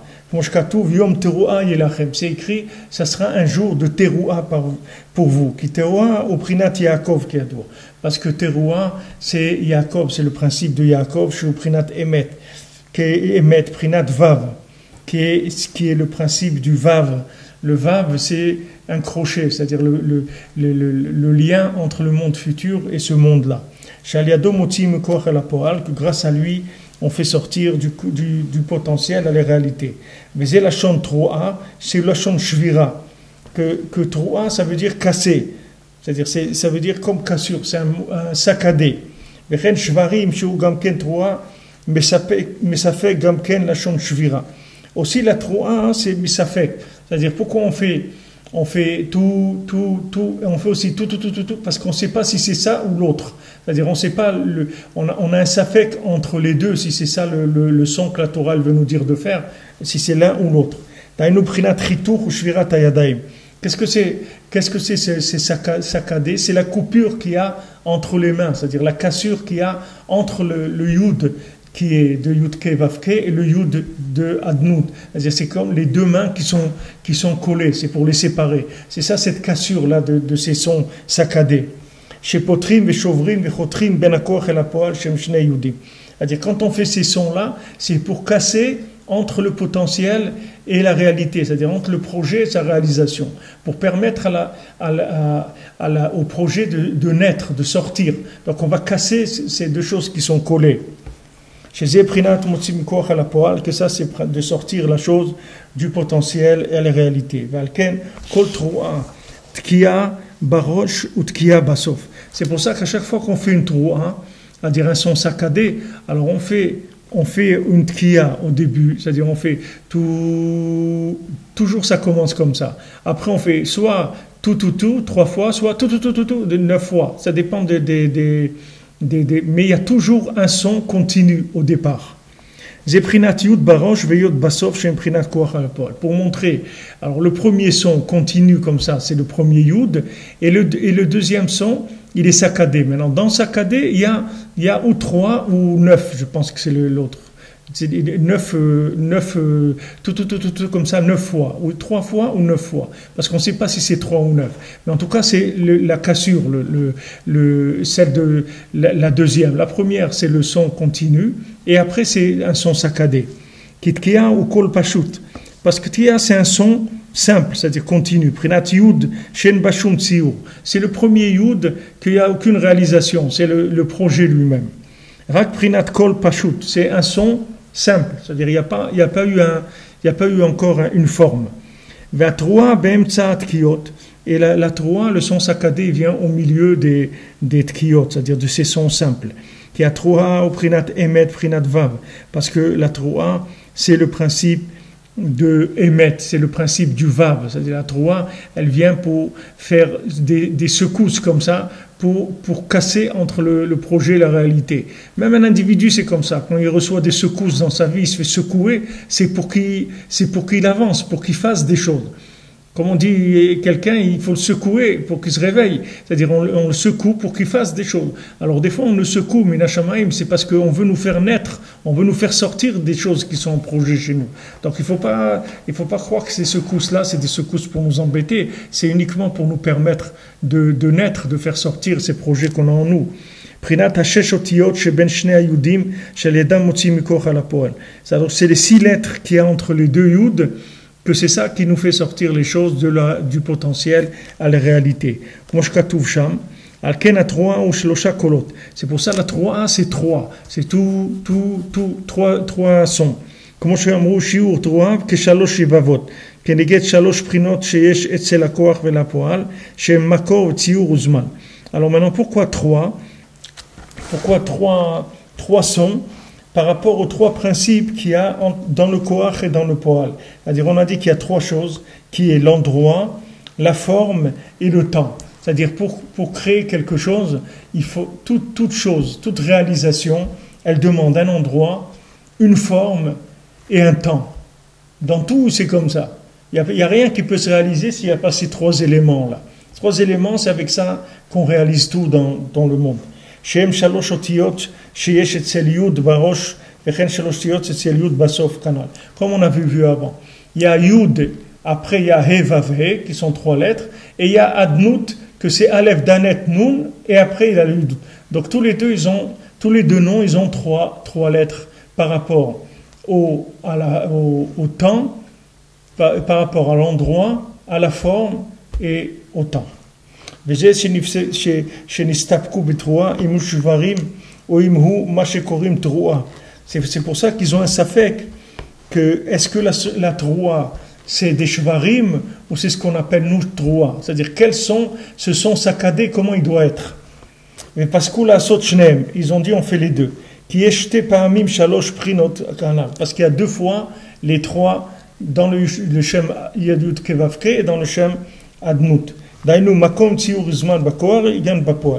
C'est écrit, ça sera un jour de teroua pour vous. Qui teroua au prinat Yaakov qui adore. Parce que teroua, c'est Yaakov, c'est le principe de Yaakov, chez au prinat Emet, qui est Emet, prinat Vav, qui est, qui est le principe du Vav. Le Vav, c'est un crochet, c'est-à-dire le, le, le, le, le lien entre le monde futur et ce monde-là. Que grâce à lui, on fait sortir du, du, du potentiel à la réalité. Mais c'est la chon troa, c'est la chon shvira. Que, que troa, ça veut dire casser. C'est-à-dire, c'est, ça veut dire comme cassure, c'est un, un saccadé. Mais ça fait gamken la chon shvira. Aussi, la troa, c'est misafek. C'est-à-dire, pourquoi on fait, on fait tout, tout, tout, et on fait aussi tout, tout, tout, tout, tout, parce qu'on ne sait pas si c'est ça ou l'autre. C'est-à-dire, on ne sait pas, le, on, a, on a un safek entre les deux, si c'est ça le, le, le son que la Torah veut nous dire de faire, si c'est l'un ou l'autre. Qu'est-ce que c'est, qu'est-ce que c'est, c'est, c'est saccadé? C'est la coupure qu'il y a entre les mains, c'est-à-dire la cassure qu'il y a entre le, le yud qui est de yud ke vav ke et le yud de adnout. C'est-à-dire c'est comme les deux mains qui sont qui sont collées, c'est pour les séparer. C'est ça cette cassure là de, de ces sons saccadés. Chez potrim ve shovrim ve chotrim ben hakoach el hapoal shem shnei yudim. C'est-à-dire quand on fait ces sons là, c'est pour casser entre le potentiel et la réalité, c'est-à-dire entre le projet et sa réalisation, pour permettre à la, à la, à la, au projet de, de naître, de sortir. Donc on va casser ces deux choses qui sont collées. Chez Zeprinat Motsim Koach à la poal, que ça c'est de sortir la chose du potentiel et à la réalité. Valken Kol Troua Tkia Barosh ou Tkia Basof. C'est pour ça qu'à chaque fois qu'on fait une Troua, c'est-à-dire un son saccadé, alors on fait on fait une tkiya au début, c'est-à-dire on fait tout, toujours ça commence comme ça. Après on fait soit tout, tout, tout, trois fois, soit tout, tout, tout, tout, tout, neuf fois. Ça dépend des, des, des, des, des... Mais il y a toujours un son continu au départ. Zeprinat yud barosh veyod basof shemprinat koach al poal. Pour montrer, alors le premier son continue comme ça, c'est le premier yud, et le, et le deuxième son, il est saccadé. Maintenant, dans saccadé, il y a, il y a ou trois ou neuf, je pense que c'est l'autre. C'est neuf, euh, neuf euh, tout, tout, tout, tout, tout, comme ça, neuf fois, ou trois fois ou neuf fois. Parce qu'on ne sait pas si c'est trois ou neuf. Mais en tout cas, c'est le, la cassure, le, le, le, celle de la, la deuxième. La première, c'est le son continu, et après, c'est un son saccadé. Kitkia ou kol pashut. Parce que tia, c'est un son simple, c'est-à-dire continu. Prinat yud, shen bashum tsiur. C'est le premier yud qu'il n'y a aucune réalisation, c'est le, le projet lui-même. Rak prinat kol pashut, c'est un son simple, c'est-à-dire il n'y a pas, il n'y a pas eu un, il n'y a pas eu encore une forme. Vatroa be'emtsa tkiyot, et la, la troa, le son saccadé vient au milieu des, des tkiyot, c'est-à-dire de ces sons simples. Qui a troa au prinat emet, prinat vav, parce que la troa, c'est le principe de émettre, c'est le principe du vav, c'est-à-dire la troa, elle vient pour faire des, des secousses comme ça, pour, pour casser entre le, le projet et la réalité. Même un individu, c'est comme ça, quand il reçoit des secousses dans sa vie, il se fait secouer, c'est pour qu'il, c'est pour qu'il avance, pour qu'il fasse des choses. Comme on dit, quelqu'un, il faut le secouer pour qu'il se réveille. C'est-à-dire, on, on le secoue pour qu'il fasse des choses. Alors, des fois, on le secoue, mais Nachamaïm, c'est parce qu'on veut nous faire naître, on veut nous faire sortir des choses qui sont en projet chez nous. Donc, il ne faut pas, il faut pas croire que ces secousses-là, c'est des secousses pour nous embêter. C'est uniquement pour nous permettre de, de naître, de faire sortir ces projets qu'on a en nous. C'est les six lettres qu'il y a entre les deux yuds, que c'est ça qui nous fait sortir les choses de la, du potentiel à la réalité. C'est pour ça la trois, c'est trois. C'est tout, tout, tout, trois, trois sons. Alors maintenant, pourquoi trois? Pourquoi trois, trois sons? Par rapport aux trois principes qu'il y a dans le koach et dans le poal. C'est-à-dire, on a dit qu'il y a trois choses, qui est l'endroit, la forme et le temps. C'est-à-dire, pour, pour créer quelque chose, il faut toute, toute chose, toute réalisation, elle demande un endroit, une forme et un temps. Dans tout, c'est comme ça. Il n'y a, a rien qui peut se réaliser s'il n'y a pas ces trois éléments-là. Ces trois éléments, c'est avec ça qu'on réalise tout dans, dans le monde. Shem shalosh otiyot sheyesh etzel yud barosh vechen shalosh otiyot etzel yud basof kanal. Comme on avait vu avant, il y a yud, après il y a he vav he qui sont trois lettres, et il y a adnout que c'est aleph danet nun, et après il y a le yud. Donc tous les deux ils ont tous les deux noms ils ont trois trois lettres par rapport au à la au, au temps, par, par rapport à l'endroit, à la forme et au temps. C'est pour ça qu'ils ont un safek que est-ce que la, la troua c'est des shvarim ou c'est ce qu'on appelle nous troua, c'est-à-dire quels sont ce sont saccadés, comment il doit être. Mais parce que la sotchnem ils ont dit on fait les deux qui eshte paamim shalosh prinot kanal, parce qu'il y a deux fois les trois dans le, le Shem Yadut Kevavke et dans le Shem Admut. Dainu Makom Tziur Zman Bakoar, Igan Bapoal.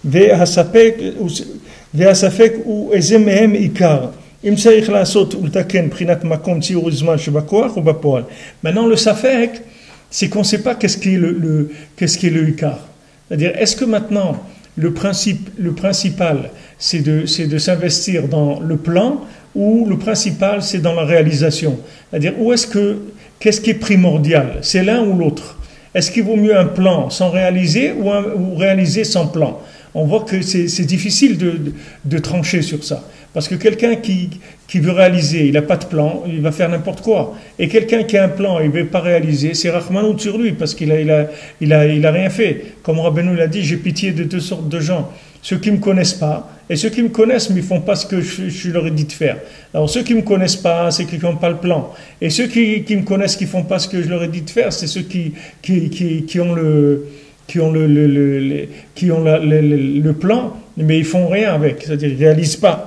והספק הוא איזה מהם עיקר. אם צריך לעשות ולתקן מבחינת מקום ציור זמן שבכוח או בפועל. Maintenant le safek, c'est qu'on ne sait pas qu'est-ce qui est le, le, qu'est-ce qui est le ikar. C'est-à-dire, est-ce que maintenant le, principe, le principal c'est de, c'est de s'investir dans le plan ou le principal c'est dans la réalisation? C'est-à-dire, où est-ce que, qu'est-ce qui est primordial? C'est l'un ou l'autre? Est-ce qu'il vaut mieux un plan sans réaliser ou, un, ou réaliser sans plan? On voit que c'est, c'est difficile de, de, de trancher sur ça. Parce que quelqu'un qui, qui veut réaliser, il n'a pas de plan, il va faire n'importe quoi. Et quelqu'un qui a un plan et ne veut pas réaliser, c'est Rahmanout sur lui, parce qu'il a, il a, il a, il a rien fait. Comme Rabbeinu l'a dit, j'ai pitié de deux sortes de gens. Ceux qui ne me connaissent pas, et ceux qui me connaissent, mais ils ne font pas ce que je, je leur ai dit de faire. Alors ceux qui ne me connaissent pas, c'est ceux qui n'ont pas le plan. Et ceux qui, qui me connaissent, qui ne font pas ce que je leur ai dit de faire, c'est ceux qui, qui, qui, qui ont le... qui ont le, le, le, le, qui ont la, le, le, le plan, mais ils font rien avec, c'est-à-dire ils réalisent pas.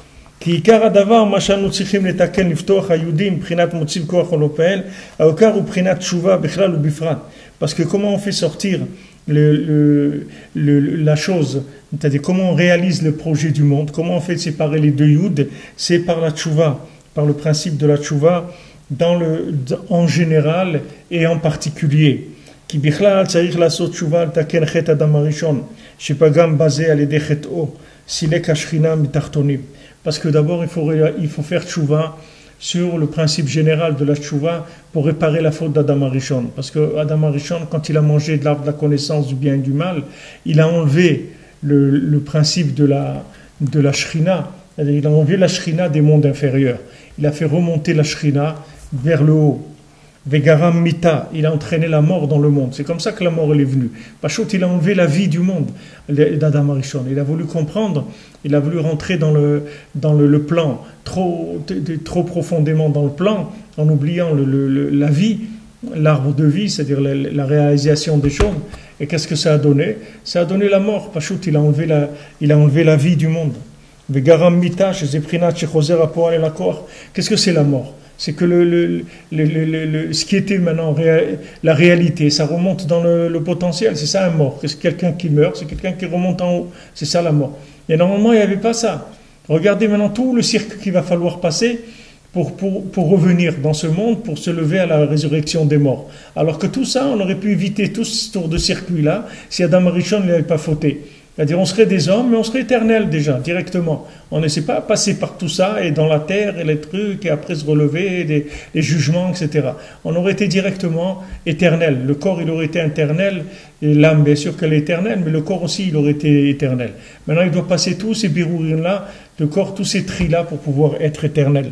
כי עיקר הדבר, מה שאנו צריכים לתקן, לפתוח היהודים מבחינת מוציא כוח או לא פעל, העיקר הוא מבחינת תשובה בכלל ובפרט. Parce que comment on fait sortir le, le, le, la chose, c'est-à-dire comment on réalise le projet du monde, comment on fait séparer les deux yud, c'est par la tchouva, par le principe de la tchouva, dans le, en général et en particulier. כי בכלל צריך לעשות תשובה לתקן חטא אדם הראשון, שפגם בזה על ידי חטאו, סילק השכינה מתחתונים. Parce que d'abord, il faut, il faut faire tchouva sur le principe général de la tchouva pour réparer la faute d'Adam Arishon. Parce que Adam Arishon, quand il a mangé de l'arbre de la connaissance du bien et du mal, il a enlevé le, le principe de la, de la shrina, c'est-à-dire il a enlevé la shrina des mondes inférieurs. Il a fait remonter la shrina vers le haut. Vegaram mita, il a entraîné la mort dans le monde. C'est comme ça que la mort elle est venue. Pachot, il a enlevé la vie du monde d'Adam Arishon. Il a voulu comprendre, il a voulu rentrer dans le, dans le, le plan, trop, trop profondément dans le plan, en oubliant le, le, la vie, l'arbre de vie, c'est-à-dire la, la réalisation des choses. Et qu'est-ce que ça a donné? Ça a donné la mort. Pachot, il a enlevé la, il a enlevé la vie du monde. Vegaram mita, chez Zeprinat, chez Choser, Apoal et l'accord. Qu'est-ce que c'est la mort? C'est que le, le, le, le, le, ce qui était maintenant réa- la réalité, ça remonte dans le, le potentiel. C'est ça un mort. C'est quelqu'un qui meurt, c'est quelqu'un qui remonte en haut. C'est ça la mort. Et normalement, il n'y avait pas ça. Regardez maintenant tout le cirque qu'il va falloir passer pour, pour, pour revenir dans ce monde, pour se lever à la résurrection des morts. Alors que tout ça, on aurait pu éviter tout ce tour de circuit-là si Adam Arishon n'avait pas fauté. C'est-à-dire, on serait des hommes, mais on serait éternel déjà, directement. On ne sait pas passer par tout ça, et dans la terre, et les trucs, et après se relever, les, les jugements, et cetera. On aurait été directement éternel. Le corps, il aurait été éternel, et l'âme, bien sûr qu'elle est éternelle, mais le corps aussi, il aurait été éternel. Maintenant, il doit passer tous ces birourim-là, le corps, tous ces tris-là, pour pouvoir être éternel.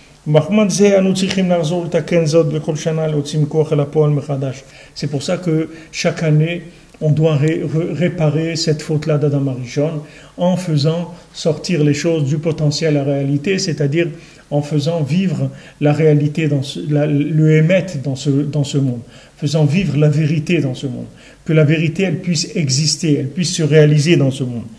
C'est pour ça que chaque année, on doit ré- ré- réparer cette faute-là d'Adam Arishon en faisant sortir les choses du potentiel à la réalité, c'est-à-dire en faisant vivre la réalité, dans ce, la, le émettre dans ce, dans ce monde, faisant vivre la vérité dans ce monde, que la vérité elle puisse exister, elle puisse se réaliser dans ce monde.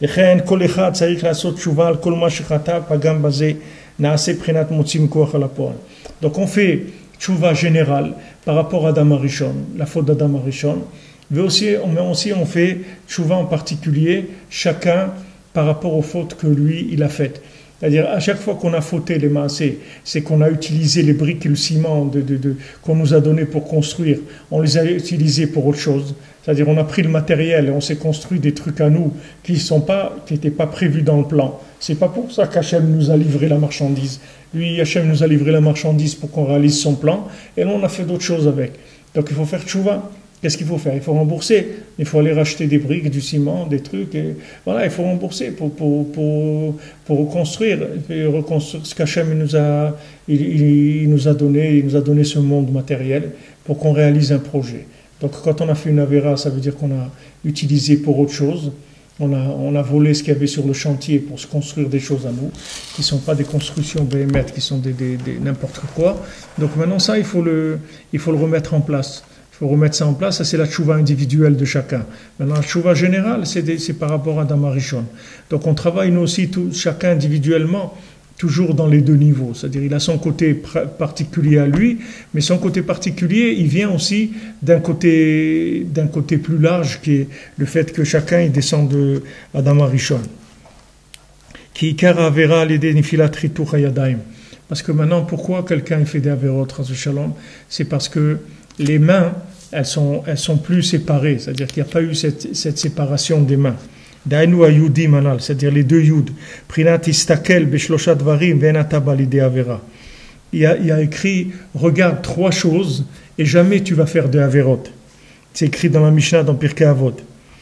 Donc on fait tchouva général par rapport à Adam Arishon, la faute d'Adam Arishon. Mais aussi, mais aussi on fait tchouva en particulier, chacun par rapport aux fautes que lui, il a faites. C'est-à-dire, à chaque fois qu'on a fauté les maasés, c'est qu'on a utilisé les briques et le ciment de, de, de, qu'on nous a donné pour construire. On les a utilisés pour autre chose. C'est-à-dire, on a pris le matériel et on s'est construit des trucs à nous qui sont pas, qui n'étaient pas prévus dans le plan. C'est pas pour ça qu'Hachem nous a livré la marchandise. Lui, Hachem nous a livré la marchandise pour qu'on réalise son plan. Et là, on a fait d'autres choses avec. Donc, il faut faire tchouva. Qu'est-ce qu'il faut faire? Il faut rembourser. Il faut aller racheter des briques, du ciment, des trucs. Et voilà, il faut rembourser pour, pour, pour, pour reconstruire, reconstruire ce qu'Hachem nous a, il, il nous a donné. Il nous a donné ce monde matériel pour qu'on réalise un projet. Donc quand on a fait une avéra, ça veut dire qu'on a utilisé pour autre chose. On a, on a volé ce qu'il y avait sur le chantier pour se construire des choses à nous, qui ne sont pas des constructions béhémètres, qui sont des, des, des, n'importe quoi. Donc maintenant ça, il faut le, il faut le remettre en place. Il faut remettre ça en place, ça c'est la tchouva individuelle de chacun. Maintenant la tchouva générale, c'est, des, c'est par rapport à Adam Arishon. Donc on travaille nous aussi, tout, chacun individuellement, toujours dans les deux niveaux. C'est-à-dire il a son côté particulier à lui, mais son côté particulier, il vient aussi d'un côté, d'un côté plus large, qui est le fait que chacun il descend de Adam Arishon. Qui karavera l'idée nifilat rituch hayadayim. Parce que maintenant, pourquoi quelqu'un fait des averot, shalom, c'est parce que les mains, elles sont, elles sont plus séparées. C'est-à-dire qu'il n'y a pas eu cette, cette séparation des mains. Dainu ayudi manal, c'est-à-dire les deux yud. Prinat istakel beshloshat varim venata balide avera. Il y a, il y a écrit, regarde trois choses et jamais tu vas faire de averot. C'est écrit dans la Mishnah, dans Pirkei Avot.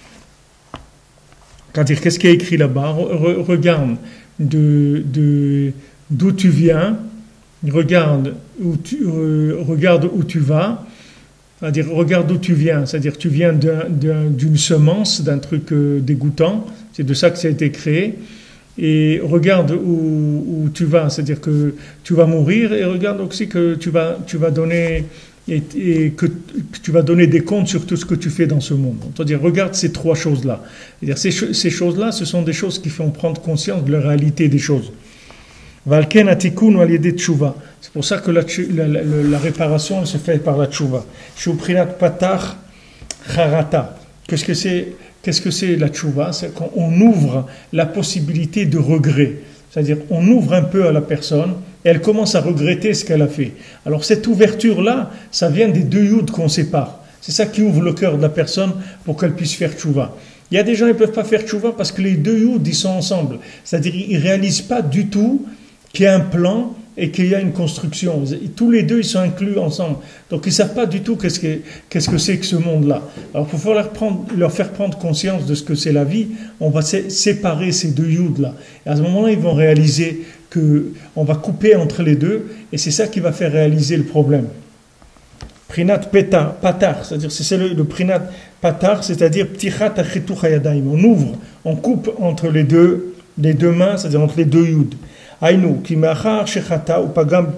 C'est-à-dire, qu'est-ce qui est écrit là-bas? Re, regarde de, de, d'où tu viens, regarde où tu, euh, regarde où tu vas, c'est-à-dire regarde d'où tu viens, c'est-à-dire tu viens d'un, d'un, d'une semence, d'un truc euh, dégoûtant, c'est de ça que ça a été créé, et regarde où, où tu vas, c'est-à-dire que tu vas mourir, et regarde aussi que tu vas, tu vas donner... Et, et que, que tu vas donner des comptes sur tout ce que tu fais dans ce monde. C'est-à-dire, regarde ces trois choses-là. C'est-à-dire, ces, ces choses-là, ce sont des choses qui font prendre conscience de la réalité des choses. Valken atikun waliyede tshuva. C'est pour ça que la, la, la, la réparation elle se fait par la tshuva. Shuprinat patach charata. Qu'est-ce que c'est, qu'est-ce que c'est la tshuva? C'est quand on ouvre la possibilité de regret. C'est-à-dire, on ouvre un peu à la personne et elle commence à regretter ce qu'elle a fait. Alors, cette ouverture-là, ça vient des deux yuds qu'on sépare. C'est ça qui ouvre le cœur de la personne pour qu'elle puisse faire tchouva. Il y a des gens qui ne peuvent pas faire tchouva parce que les deux yuds, ils sont ensemble. C'est-à-dire, ils ne réalisent pas du tout qu'il y a un plan et qu'il y a une construction. Tous les deux, ils sont inclus ensemble. Donc, ils ne savent pas du tout qu'est-ce que, qu'est-ce que c'est que ce monde-là. Alors, pour pouvoir leur, prendre, leur faire prendre conscience de ce que c'est la vie, on va séparer ces deux yuds-là. Et à ce moment-là, ils vont réaliser qu'on va couper entre les deux, et c'est ça qui va faire réaliser le problème. Prinat peta, patar, c'est-à-dire c'est le, le prinat patar, c'est-à-dire ptichat achituch hayadayim. On ouvre, on coupe entre les deux, les deux mains, c'est-à-dire entre les deux yud. Aïnou, qui ma'achar shechata ou pagam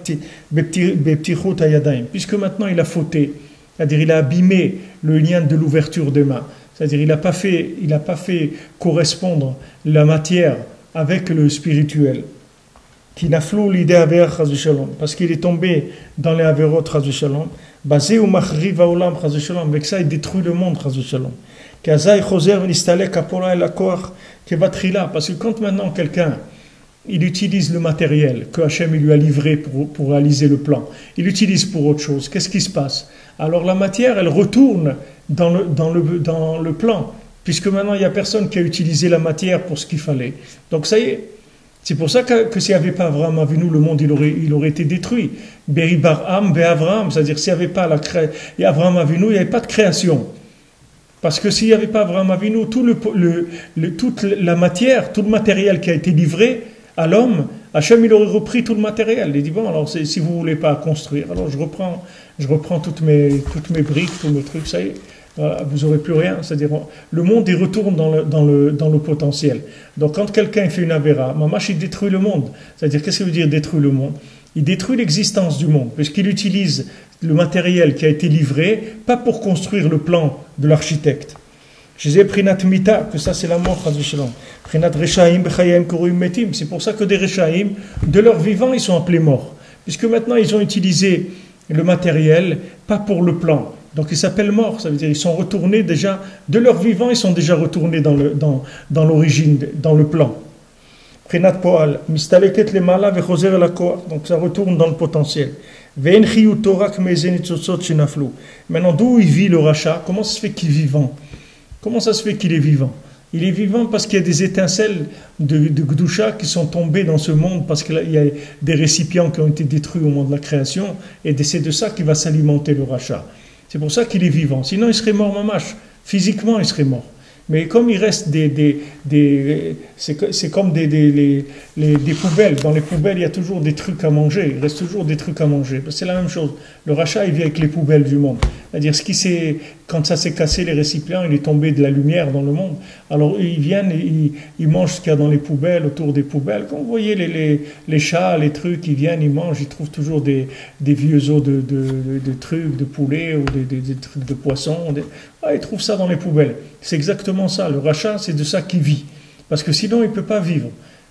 beptichut hayadayim. Puisque maintenant il a fauté, c'est-à-dire il a abîmé le lien de l'ouverture des mains. C'est-à-dire il n'a pas fait, il n'a pas fait correspondre la matière avec le spirituel. Qui n'a flou l'idée aver parce qu'il est tombé dans les averot shalom, basé ou machriv aolam shalom, avec ça il détruit le monde shalom. Kazai choser nistalek apola el akor kevatrila, parce que quand maintenant quelqu'un il utilise le matériel que Hachem lui a livré pour, pour réaliser le plan, il l'utilise pour autre chose, qu'est-ce qui se passe? Alors la matière elle retourne dans le, dans le, dans le plan, puisque maintenant il n'y a personne qui a utilisé la matière pour ce qu'il fallait. Donc ça y est. C'est pour ça que, que s'il n'y avait pas Avraham Avinu, le monde il aurait, il aurait été détruit. Beri Barham, Be Avraham, c'est-à-dire s'il n'y avait pas la cré... et Avraham Avinu, il n'y avait pas de création. Parce que s'il n'y avait pas Avraham Avinu, tout le, le, le, toute la matière, tout le matériel qui a été livré à l'homme, Hachem il aurait repris tout le matériel. Il dit bon, alors si vous ne voulez pas construire, alors je reprends, je reprends toutes mes, toutes mes briques, tous mes trucs, ça y est. Vous n'aurez plus rien, c'est-à-dire le monde il retourne dans le, dans le, dans le potentiel. Donc quand quelqu'un fait une avéra, Mamash il détruit le monde. C'est-à-dire qu'est-ce que veut dire détruire le monde? Il détruit l'existence du monde, puisqu'il utilise le matériel qui a été livré, pas pour construire le plan de l'architecte. Je disais Prinat Mita, que ça c'est la mort, Prinat Rechaim, Bechayim, Koruim Metim. C'est pour ça que des Rechaim, de leur vivant, ils sont appelés morts. Puisque maintenant ils ont utilisé le matériel, pas pour le plan. Donc ils s'appellent morts, ça veut dire ils sont retournés déjà, de leur vivant, ils sont déjà retournés dans, le, dans, dans l'origine, dans le plan. Prinat Poal, Mistaleket le mala vechoser la koar, donc ça retourne dans le potentiel. Ve'en chiyut torak mezenitzotzot shenaflu. Maintenant, d'où il vit le rachat? Comment ça se fait qu'il est vivant? Comment ça se fait qu'il est vivant? Il est vivant parce qu'il y a des étincelles de, de Gdusha qui sont tombées dans ce monde, parce qu'il y a des récipients qui ont été détruits au moment de la création, et c'est de ça qu'il va s'alimenter le rachat. C'est pour ça qu'il est vivant. Sinon, il serait mort mamash. Physiquement, il serait mort. Mais comme il reste des... des, des c'est, c'est comme des, des, les, les, des poubelles. Dans les poubelles, il y a toujours des trucs à manger. Il reste toujours des trucs à manger. C'est la même chose. Le rachat, il vient avec les poubelles du monde. C'est-à-dire, ce qui s'est, quand ça s'est cassé, les récipients, il est tombé de la lumière dans le monde. Alors, ils viennent, ils, ils mangent ce qu'il y a dans les poubelles, autour des poubelles. Quand vous voyez les, les, les chats, les trucs, ils viennent, ils mangent, ils trouvent toujours des, des vieux os de, de, de, de trucs, de poulet ou des, des, des trucs de poisson. Des, ah, ils trouvent ça dans les poubelles. C'est exactement ça. Le rachat, c'est de ça qu'il vit. Parce que sinon, il ne peut pas vivre.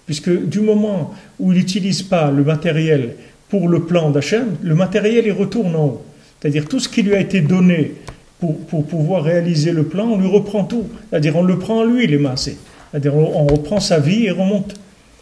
puisque du moment où il n'utilise pas le matériel pour le plan d'Hachem, le matériel il retourne en haut. C'est-à-dire tout ce qui lui a été donné pour, pour pouvoir réaliser le plan, on lui reprend tout. C'est-à-dire on le prend en lui, les massés. C'est-à-dire on, on reprend sa vie et remonte.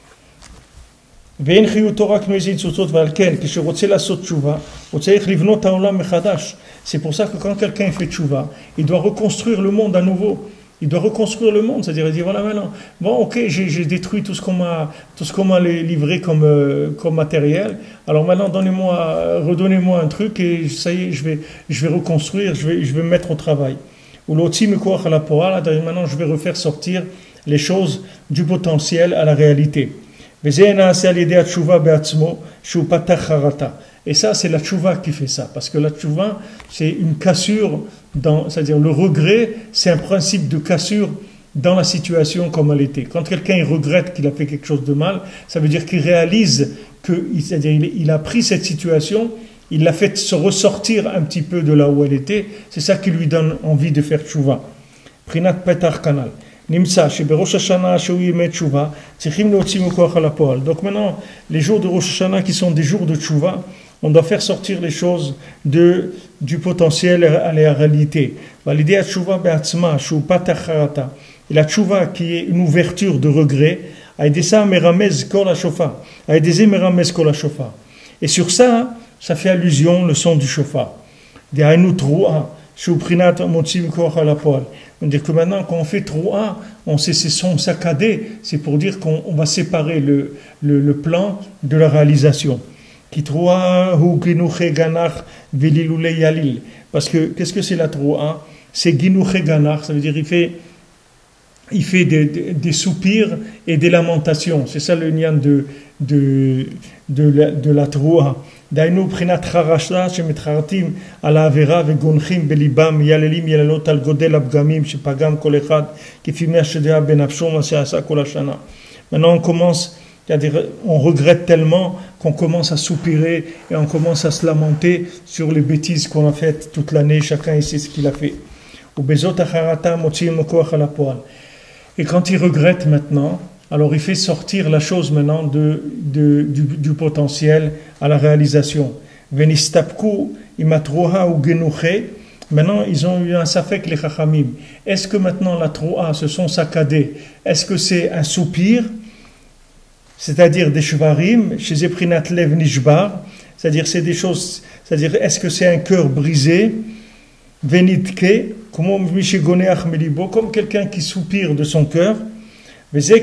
C'est pour ça que quand quelqu'un fait tchouva, il doit reconstruire le monde à nouveau. Il doit reconstruire le monde, c'est-à-dire il dit voilà maintenant, bon ok, j'ai, j'ai détruit tout ce qu'on m'a, tout ce qu'on m'a livré comme, euh, comme matériel, alors maintenant donnez-moi, redonnez-moi un truc et ça y est, je vais, je vais reconstruire, je vais, je vais me mettre au travail. Ou l'autre me croire à la poêle, maintenant je vais refaire sortir les choses du potentiel à la réalité. Et ça, c'est la tchouva qui fait ça. Parce que la tchouva, c'est une cassure, dans, c'est-à-dire le regret, c'est un principe de cassure dans la situation comme elle était. Quand quelqu'un il regrette qu'il a fait quelque chose de mal, ça veut dire qu'il réalise que, c'est-à-dire il, il a pris cette situation, il l'a fait se ressortir un petit peu de là où elle était. C'est ça qui lui donne envie de faire tchouva. Prinat Petar Kanal. Nimsa, chez Rosh Hashanah, chez Ouimet Tchouva, Tsichim Leotzim Koach ala Poal. Donc maintenant, les jours de Rosh Hashanah qui sont des jours de Tchouva, on doit faire sortir les choses de, du potentiel à la réalité. L'idée à Tchouva be'atzma, shu patacharata. Et la Tchouva qui est une ouverture de regret, a aidé ça meramez kol ha-shofar. A aidé ça meramez kol ha-shofar. Et sur ça, ça fait allusion le son du shofar. De hainu troua, shu prinat motzim koach ala Poal. C'est-à-dire que maintenant, quand on fait troua, on sait ces sons saccadés, c'est pour dire qu'on on va séparer le, le, le plan de la réalisation. Parce que, qu'est-ce que c'est la troua? C'est ginuche ganar, ça veut dire il fait, il fait des, des, des soupirs et des lamentations. C'est ça le nian de, de, de, la, de la troua. Dainu prinat charashla shemetchartim ala avera vegonchim belibam yalelim yalalot al godel abgamim shepagam kol echad kifimeh shedea benafsho ma she'asa kol hashana. Maintenant on commence, c'est-à-dire on regrette tellement qu'on commence à soupirer et on commence à se lamenter sur les bêtises qu'on a faites toute l'année. Chacun il sait ce qu'il a fait. Ubezot acharata motzim koach ala poal. Et quand il regrette maintenant, alors il fait sortir la chose maintenant de, de, du, du potentiel à la réalisation. Venistapku imatroha ou genuche. Maintenant ils ont eu un safek les chachamim. Est-ce que maintenant la troa se sont saccadés? Est-ce que c'est un soupir? C'est-à-dire des shvarim, chez Eprinat Lev Nishbar, c'est-à-dire c'est des choses, c'est-à-dire est-ce que c'est un cœur brisé? Venitke, comme quelqu'un qui soupire de son cœur. Et ça,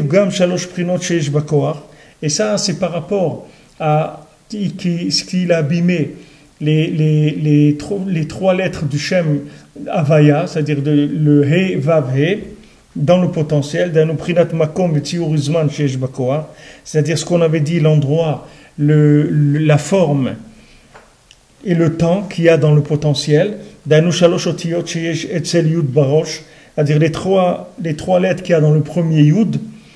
c'est par rapport à ce qu'il a abîmé les, les, les, les trois lettres du Shem Havaya, c'est-à-dire de, le He, Vav, He, dans le potentiel, c'est-à-dire ce qu'on avait dit, l'endroit, le, le, la forme et le temps qu'il y a dans le potentiel, c'est-à-dire les trois, les trois lettres qu'il y a dans le premier Yud.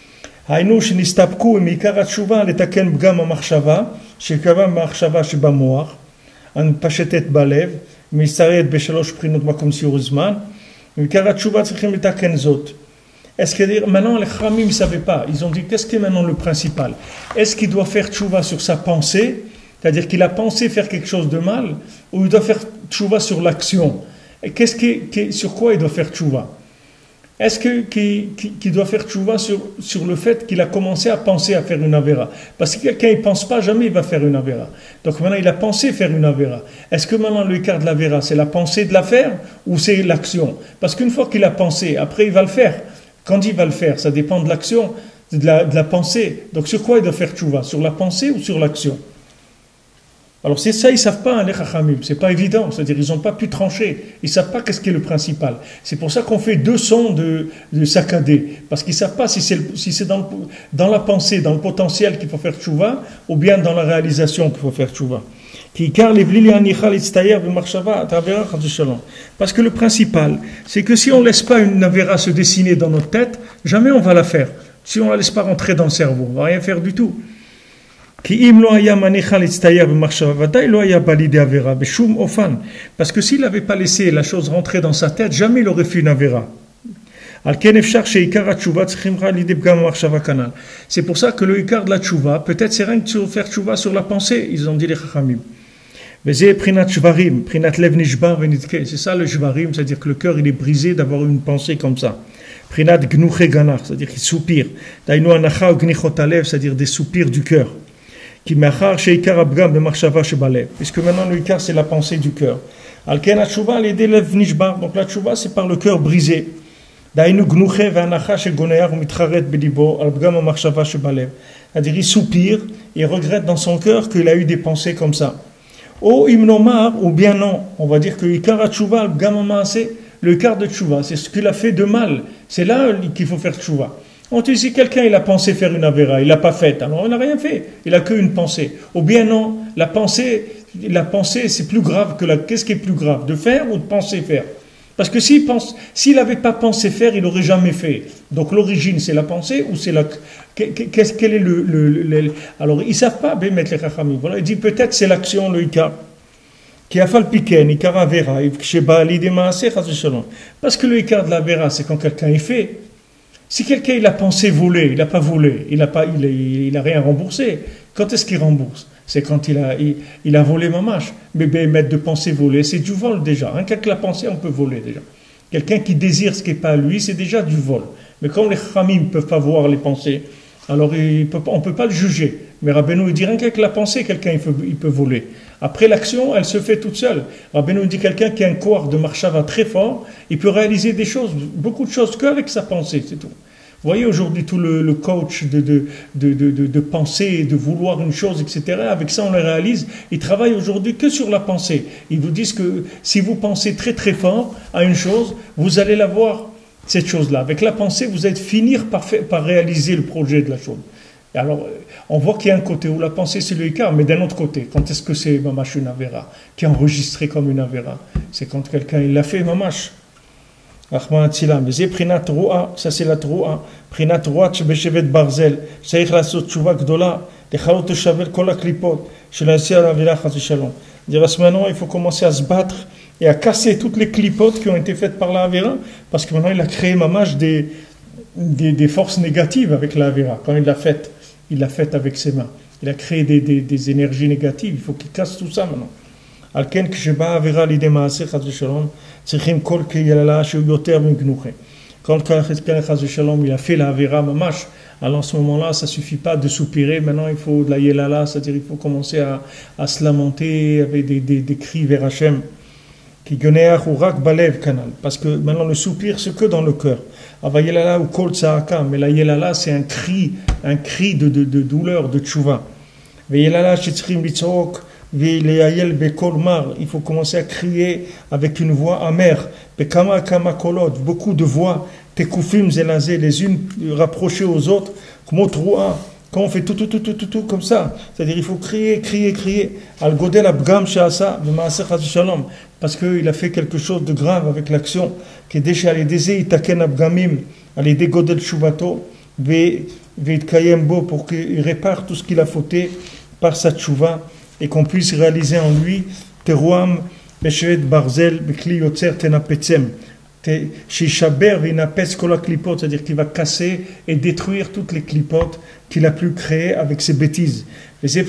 Est-ce que maintenant les Khamim ne savaient pas? Ils ont dit qu'est-ce qui est maintenant le principal? Est-ce qu'il doit faire tchouva sur sa pensée, c'est-à-dire qu'il a pensé faire quelque chose de mal, ou il doit faire tchouva sur l'action? Et qu'est-ce qui, qui, sur quoi il doit faire tchouva? Est-ce que, qu'il, qu'il doit faire tchouva sur, sur le fait qu'il a commencé à penser à faire une avéra? Parce que quelqu'un ne pense pas, jamais il va faire une avéra. Donc maintenant il a pensé faire une avéra. Est-ce que maintenant le écart de l'avéra, c'est la pensée de la faire ou c'est l'action? Parce qu'une fois qu'il a pensé, après il va le faire. Quand il va le faire, ça dépend de l'action, de la, de la pensée. Donc sur quoi il doit faire tchouva? Sur la pensée ou sur l'action? Alors c'est ça, ils ne savent pas, hein, les chachamim, c'est pas évident, c'est-à-dire ils n'ont pas pu trancher, ils ne savent pas qu'est-ce qui est le principal. C'est pour ça qu'on fait deux sons de, de saccadé, parce qu'ils ne savent pas si c'est, si c'est dans, le, dans la pensée, dans le potentiel qu'il faut faire tchouva, ou bien dans la réalisation qu'il faut faire tchouva. Parce que le principal, c'est que si on ne laisse pas une avéra se dessiner dans notre tête, jamais on va la faire. Si on ne la laisse pas rentrer dans le cerveau, on ne va rien faire du tout. Parce que s'il n'avait pas laissé la chose rentrer dans sa tête, jamais il aurait fait une avéra. C'est pour ça que le ikar de la tchouva, peut-être c'est rien que de faire tchouva sur la pensée, ils ont dit les chachamim. C'est ça le shvarim, c'est-à-dire que le cœur il est brisé d'avoir une pensée comme ça. C'est-à-dire qu'il soupire. C'est-à-dire des soupirs du cœur. Puisque maintenant le ikar c'est la pensée du cœur. Donc la tchouva c'est par le cœur brisé. C'est-à-dire il soupire, il regrette dans son cœur qu'il a eu des pensées comme ça. Ou ou bien non, on va dire que l'ikar tchouva, le ikar de tchouva, c'est ce qu'il a fait de mal. C'est là qu'il faut faire tchouva. On te dit si quelqu'un il a pensé faire une avéra, il l'a pas faite, alors il n'a rien fait, il a qu'une pensée. Ou bien non, la pensée, la pensée c'est plus grave que la. Qu'est-ce qui est plus grave, de faire ou de penser faire? Parce que s'il pense, s'il n'avait pas pensé faire, il n'aurait jamais fait. Donc l'origine, c'est la pensée ou c'est la. Qu'est-ce quel est le, le, le alors ils savent pas bien mettre les chachamim. Voilà, il dit peut-être c'est l'action le ikar. Qui a fait le piquen, ikar avera, parce que le ikar de la vera, c'est quand quelqu'un est fait. Si quelqu'un il a pensé voler, il n'a pas volé, il n'a pas, il, il, il a rien remboursé. Quand est-ce qu'il rembourse? C'est quand il a, il, il a volé mamache. Mais ben, mettre de pensée voler, c'est du vol déjà. Hein, quelqu'un l'a pensé, on peut voler déjà. Quelqu'un qui désire ce qui n'est pas à lui, c'est déjà du vol. Mais quand les chamim ne peuvent pas voir les pensées, alors il peut, on ne peut pas le juger. Mais Rabbeinu il dit rien qu'avec la pensée, quelqu'un il peut, il peut voler. Après l'action, elle se fait toute seule. Rabbeinu dit quelqu'un qui a un corps de marshava très fort, il peut réaliser des choses, beaucoup de choses qu'avec sa pensée, c'est tout. Vous voyez aujourd'hui tout le, le coach de, de, de, de, de, de penser, de vouloir une chose, et cetera. Avec ça, on le réalise. Ils travaillent aujourd'hui que sur la pensée. Ils vous disent que si vous pensez très très fort à une chose, vous allez la voir, cette chose-là. Avec la pensée, vous allez finir par, faire, par réaliser le projet de la chose. Et alors, on voit qu'il y a un côté où la pensée c'est le ikar, mais d'un autre côté, quand est-ce que c'est mamash une avera, qui est enregistré comme une avera? C'est quand quelqu'un il l'a fait mamash. Ça c'est la troua. Prinat troua tshebeshevet barzel. צריך לעשות תשובה גדולה. לכלות תשבר כל הקליפות של הנשיא האווירה חס ושלום. Dire maintenant il faut commencer à se battre et à casser toutes les clipotes qui ont été faites par la avera, parce que maintenant il a créé mamash des, des, des forces négatives avec la avera. Quand il l'a faite, il l'a faite avec ses mains. Il a créé des, des, des énergies négatives. Il faut qu'il casse tout ça maintenant. על כן כשבאה עבירה לידי מעשה חס ושלום צריכים כל קהילה שהוא יותר מגנוחה. Quand quelqu'un חס ושלום il a fait la avera mamash, alors en ce moment-là ça suffit pas de soupirer, maintenant il faut de la yelala, c'est-à-dire il faut commencer à, à se lamenter avec des, des, des cris vers Hachem. Qui gonéach ou rak balev canal, parce que maintenant le soupir c'est que dans le cœur. Ava yelala ou kol tsaaka, mais la yelala c'est un cri, un cri de, de, de douleur, de tchouva. Ve yelala shetzrim litzok. Il faut commencer à crier avec une voix amère. Beaucoup de voix, les unes rapprochées aux autres, quand on fait tout, tout, tout, tout, tout, tout comme ça. C'est-à-dire il faut crier, crier, crier. Parce qu'il a fait quelque chose de grave avec l'action. Pour qu'il répare tout ce qu'il a fauté par sa tchouva, et qu'on puisse réaliser en lui teruam beshevet barzel bekli yotzer tenapetsem shishaber vinapes kol klipot, c'est-à-dire qu'il va casser et détruire toutes les clipotes qu'il a pu créer avec ses bêtises. C'est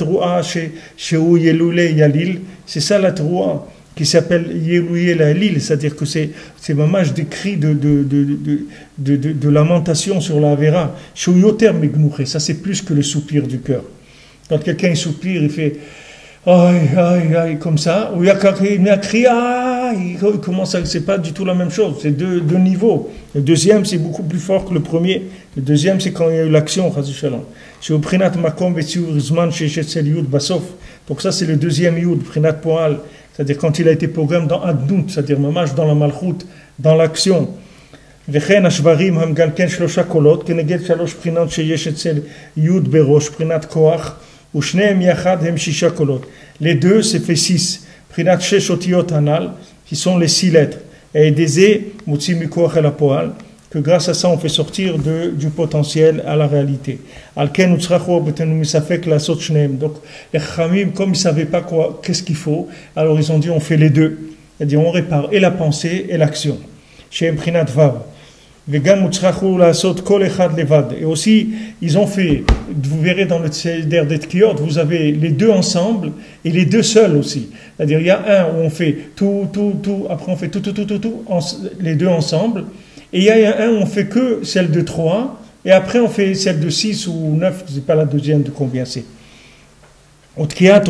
ça la troua qui s'appelle Yelouye Yalil, c'est-à-dire que c'est c'est mamash des cris de de de de de, de, de lamentation sur la vera. Shouyoter megnuche, ça c'est plus que le soupir du cœur. Quand quelqu'un soupire, il fait aïe, aïe, aïe, comme ça, ou il y a quelqu'un qui crie aïe, il commence à, c'est pas du tout la même chose, c'est deux, deux niveaux. Le deuxième, c'est beaucoup plus fort que le premier. Le deuxième, c'est quand il y a eu l'action, chas v'shalom. C'est au prinat makom v'tziur zman sheshetzel yud basof. Donc ça, c'est le deuxième yud, prinat poal, c'est-à-dire quand il a été programmé dans adnout, c'est-à-dire mamash dans la malchut, dans l'action. וכן השברים הם גם כן שלושה קולות כנגד שלוש בחינות שיש אצל י' בראש, בחינת כוח, ושניהם יחד הם שישה קולות. Les deux, c'est fait six. בחינת שש אותיות הנ"ל, qui sont les six lettres. Et des et, מוצאים מכוח אל הפועל, que grâce à ça on fait sortir de, du potentiel à la réalité. על כן הוצרכו בתנו מספק לעשות שניהם. Donc les chachamim, comme ils ne savaient pas quoi, qu'est-ce qu'il faut, alors ils ont dit on fait les deux. C'est-à-dire on répare et la pensée et l'action. chez Mprinat Vav. Et aussi, ils ont fait, vous verrez dans le Seder des Tkiot, vous avez les deux ensemble et les deux seuls aussi. C'est-à-dire, il y a un où on fait tout, tout, tout, après on fait tout, tout, tout, tout, tout, les deux ensemble. Et il y a un où on fait que celle de trois, et après on fait celle de six ou neuf, je ne sais pas la deuxième de combien c'est. C'est-à-dire,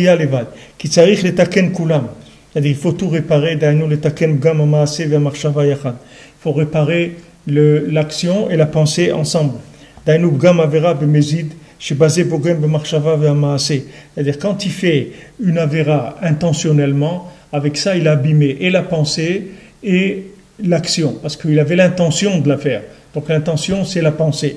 il faut tout réparer, il faut réparer le, l'action et la pensée ensemble. C'est-à-dire quand il fait une avéra intentionnellement, avec ça il a abîmé et la pensée et l'action, parce qu'il avait l'intention de la faire. Donc l'intention c'est la pensée.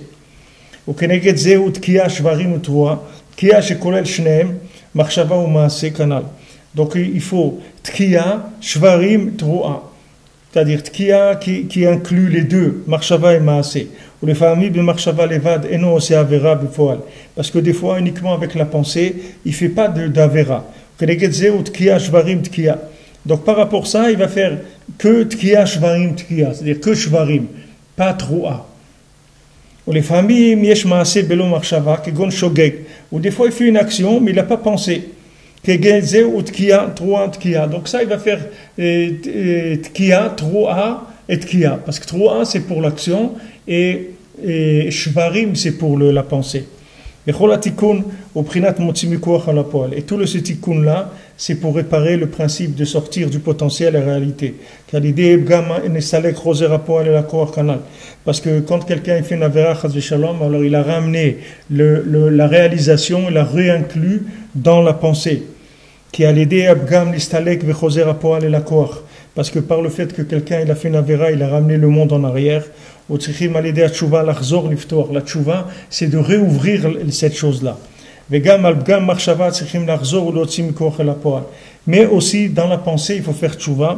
Donc il faut tkiya, shvarim, troa. C'est-à-dire tkiya qui, qui inclut les deux, marshava et maasé. Ou les familles de marshava levad et non c'est avera bifoal. Parce que des fois, uniquement avec la pensée, il ne fait pas d'avera. Donc par rapport à ça, il va faire que tkiya, shvarim, tkiya. C'est-à-dire que shvarim, pas troa. Ou les familles, yesh maasé belo marshava, qui gon shogeg. Ou des fois, il fait une action, mais il n'a pas pensé. Donc ça, il va faire tkiya, troa et tkiya. Parce que troa, c'est pour l'action et, et shvarim, c'est pour le, la pensée. Et tout le tikkun là, c'est pour réparer le principe de sortir du potentiel à la réalité. Parce que quand quelqu'un fait une avera, alors il a ramené le, le, la réalisation, il l'a réinclus dans la pensée. Parce que par le fait que quelqu'un il a fait une avera, il a ramené le monde en arrière. La tchouva, c'est de réouvrir cette chose-là. Mais aussi dans la pensée, il faut faire tchouva.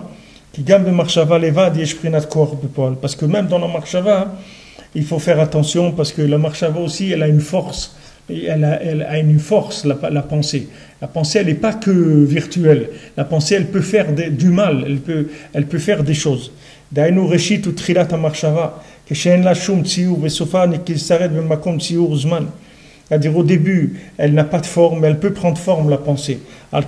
Parce que même dans la marshava, il faut faire attention parce que la marshava aussi, elle a une force. Elle a, elle a une force, la, la pensée. La pensée, elle n'est pas que virtuelle. La pensée, elle peut faire des, du mal. Elle peut, elle peut faire des choses. C'est-à-dire au début, elle n'a pas de forme, mais elle peut prendre forme, la pensée.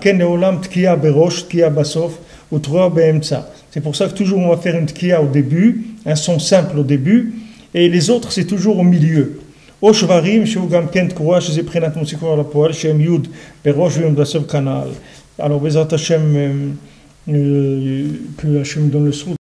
C'est pour ça que toujours on va faire une tkiya au début, un son simple au début, et les autres, c'est toujours au milieu. או שברים שהוא גם כן תקועה שזה בחינת מוסיקו על הפועל שהם יוד בראש והם בסוף כנ"ל. Alors בעזרת השם que Hachem donne le srout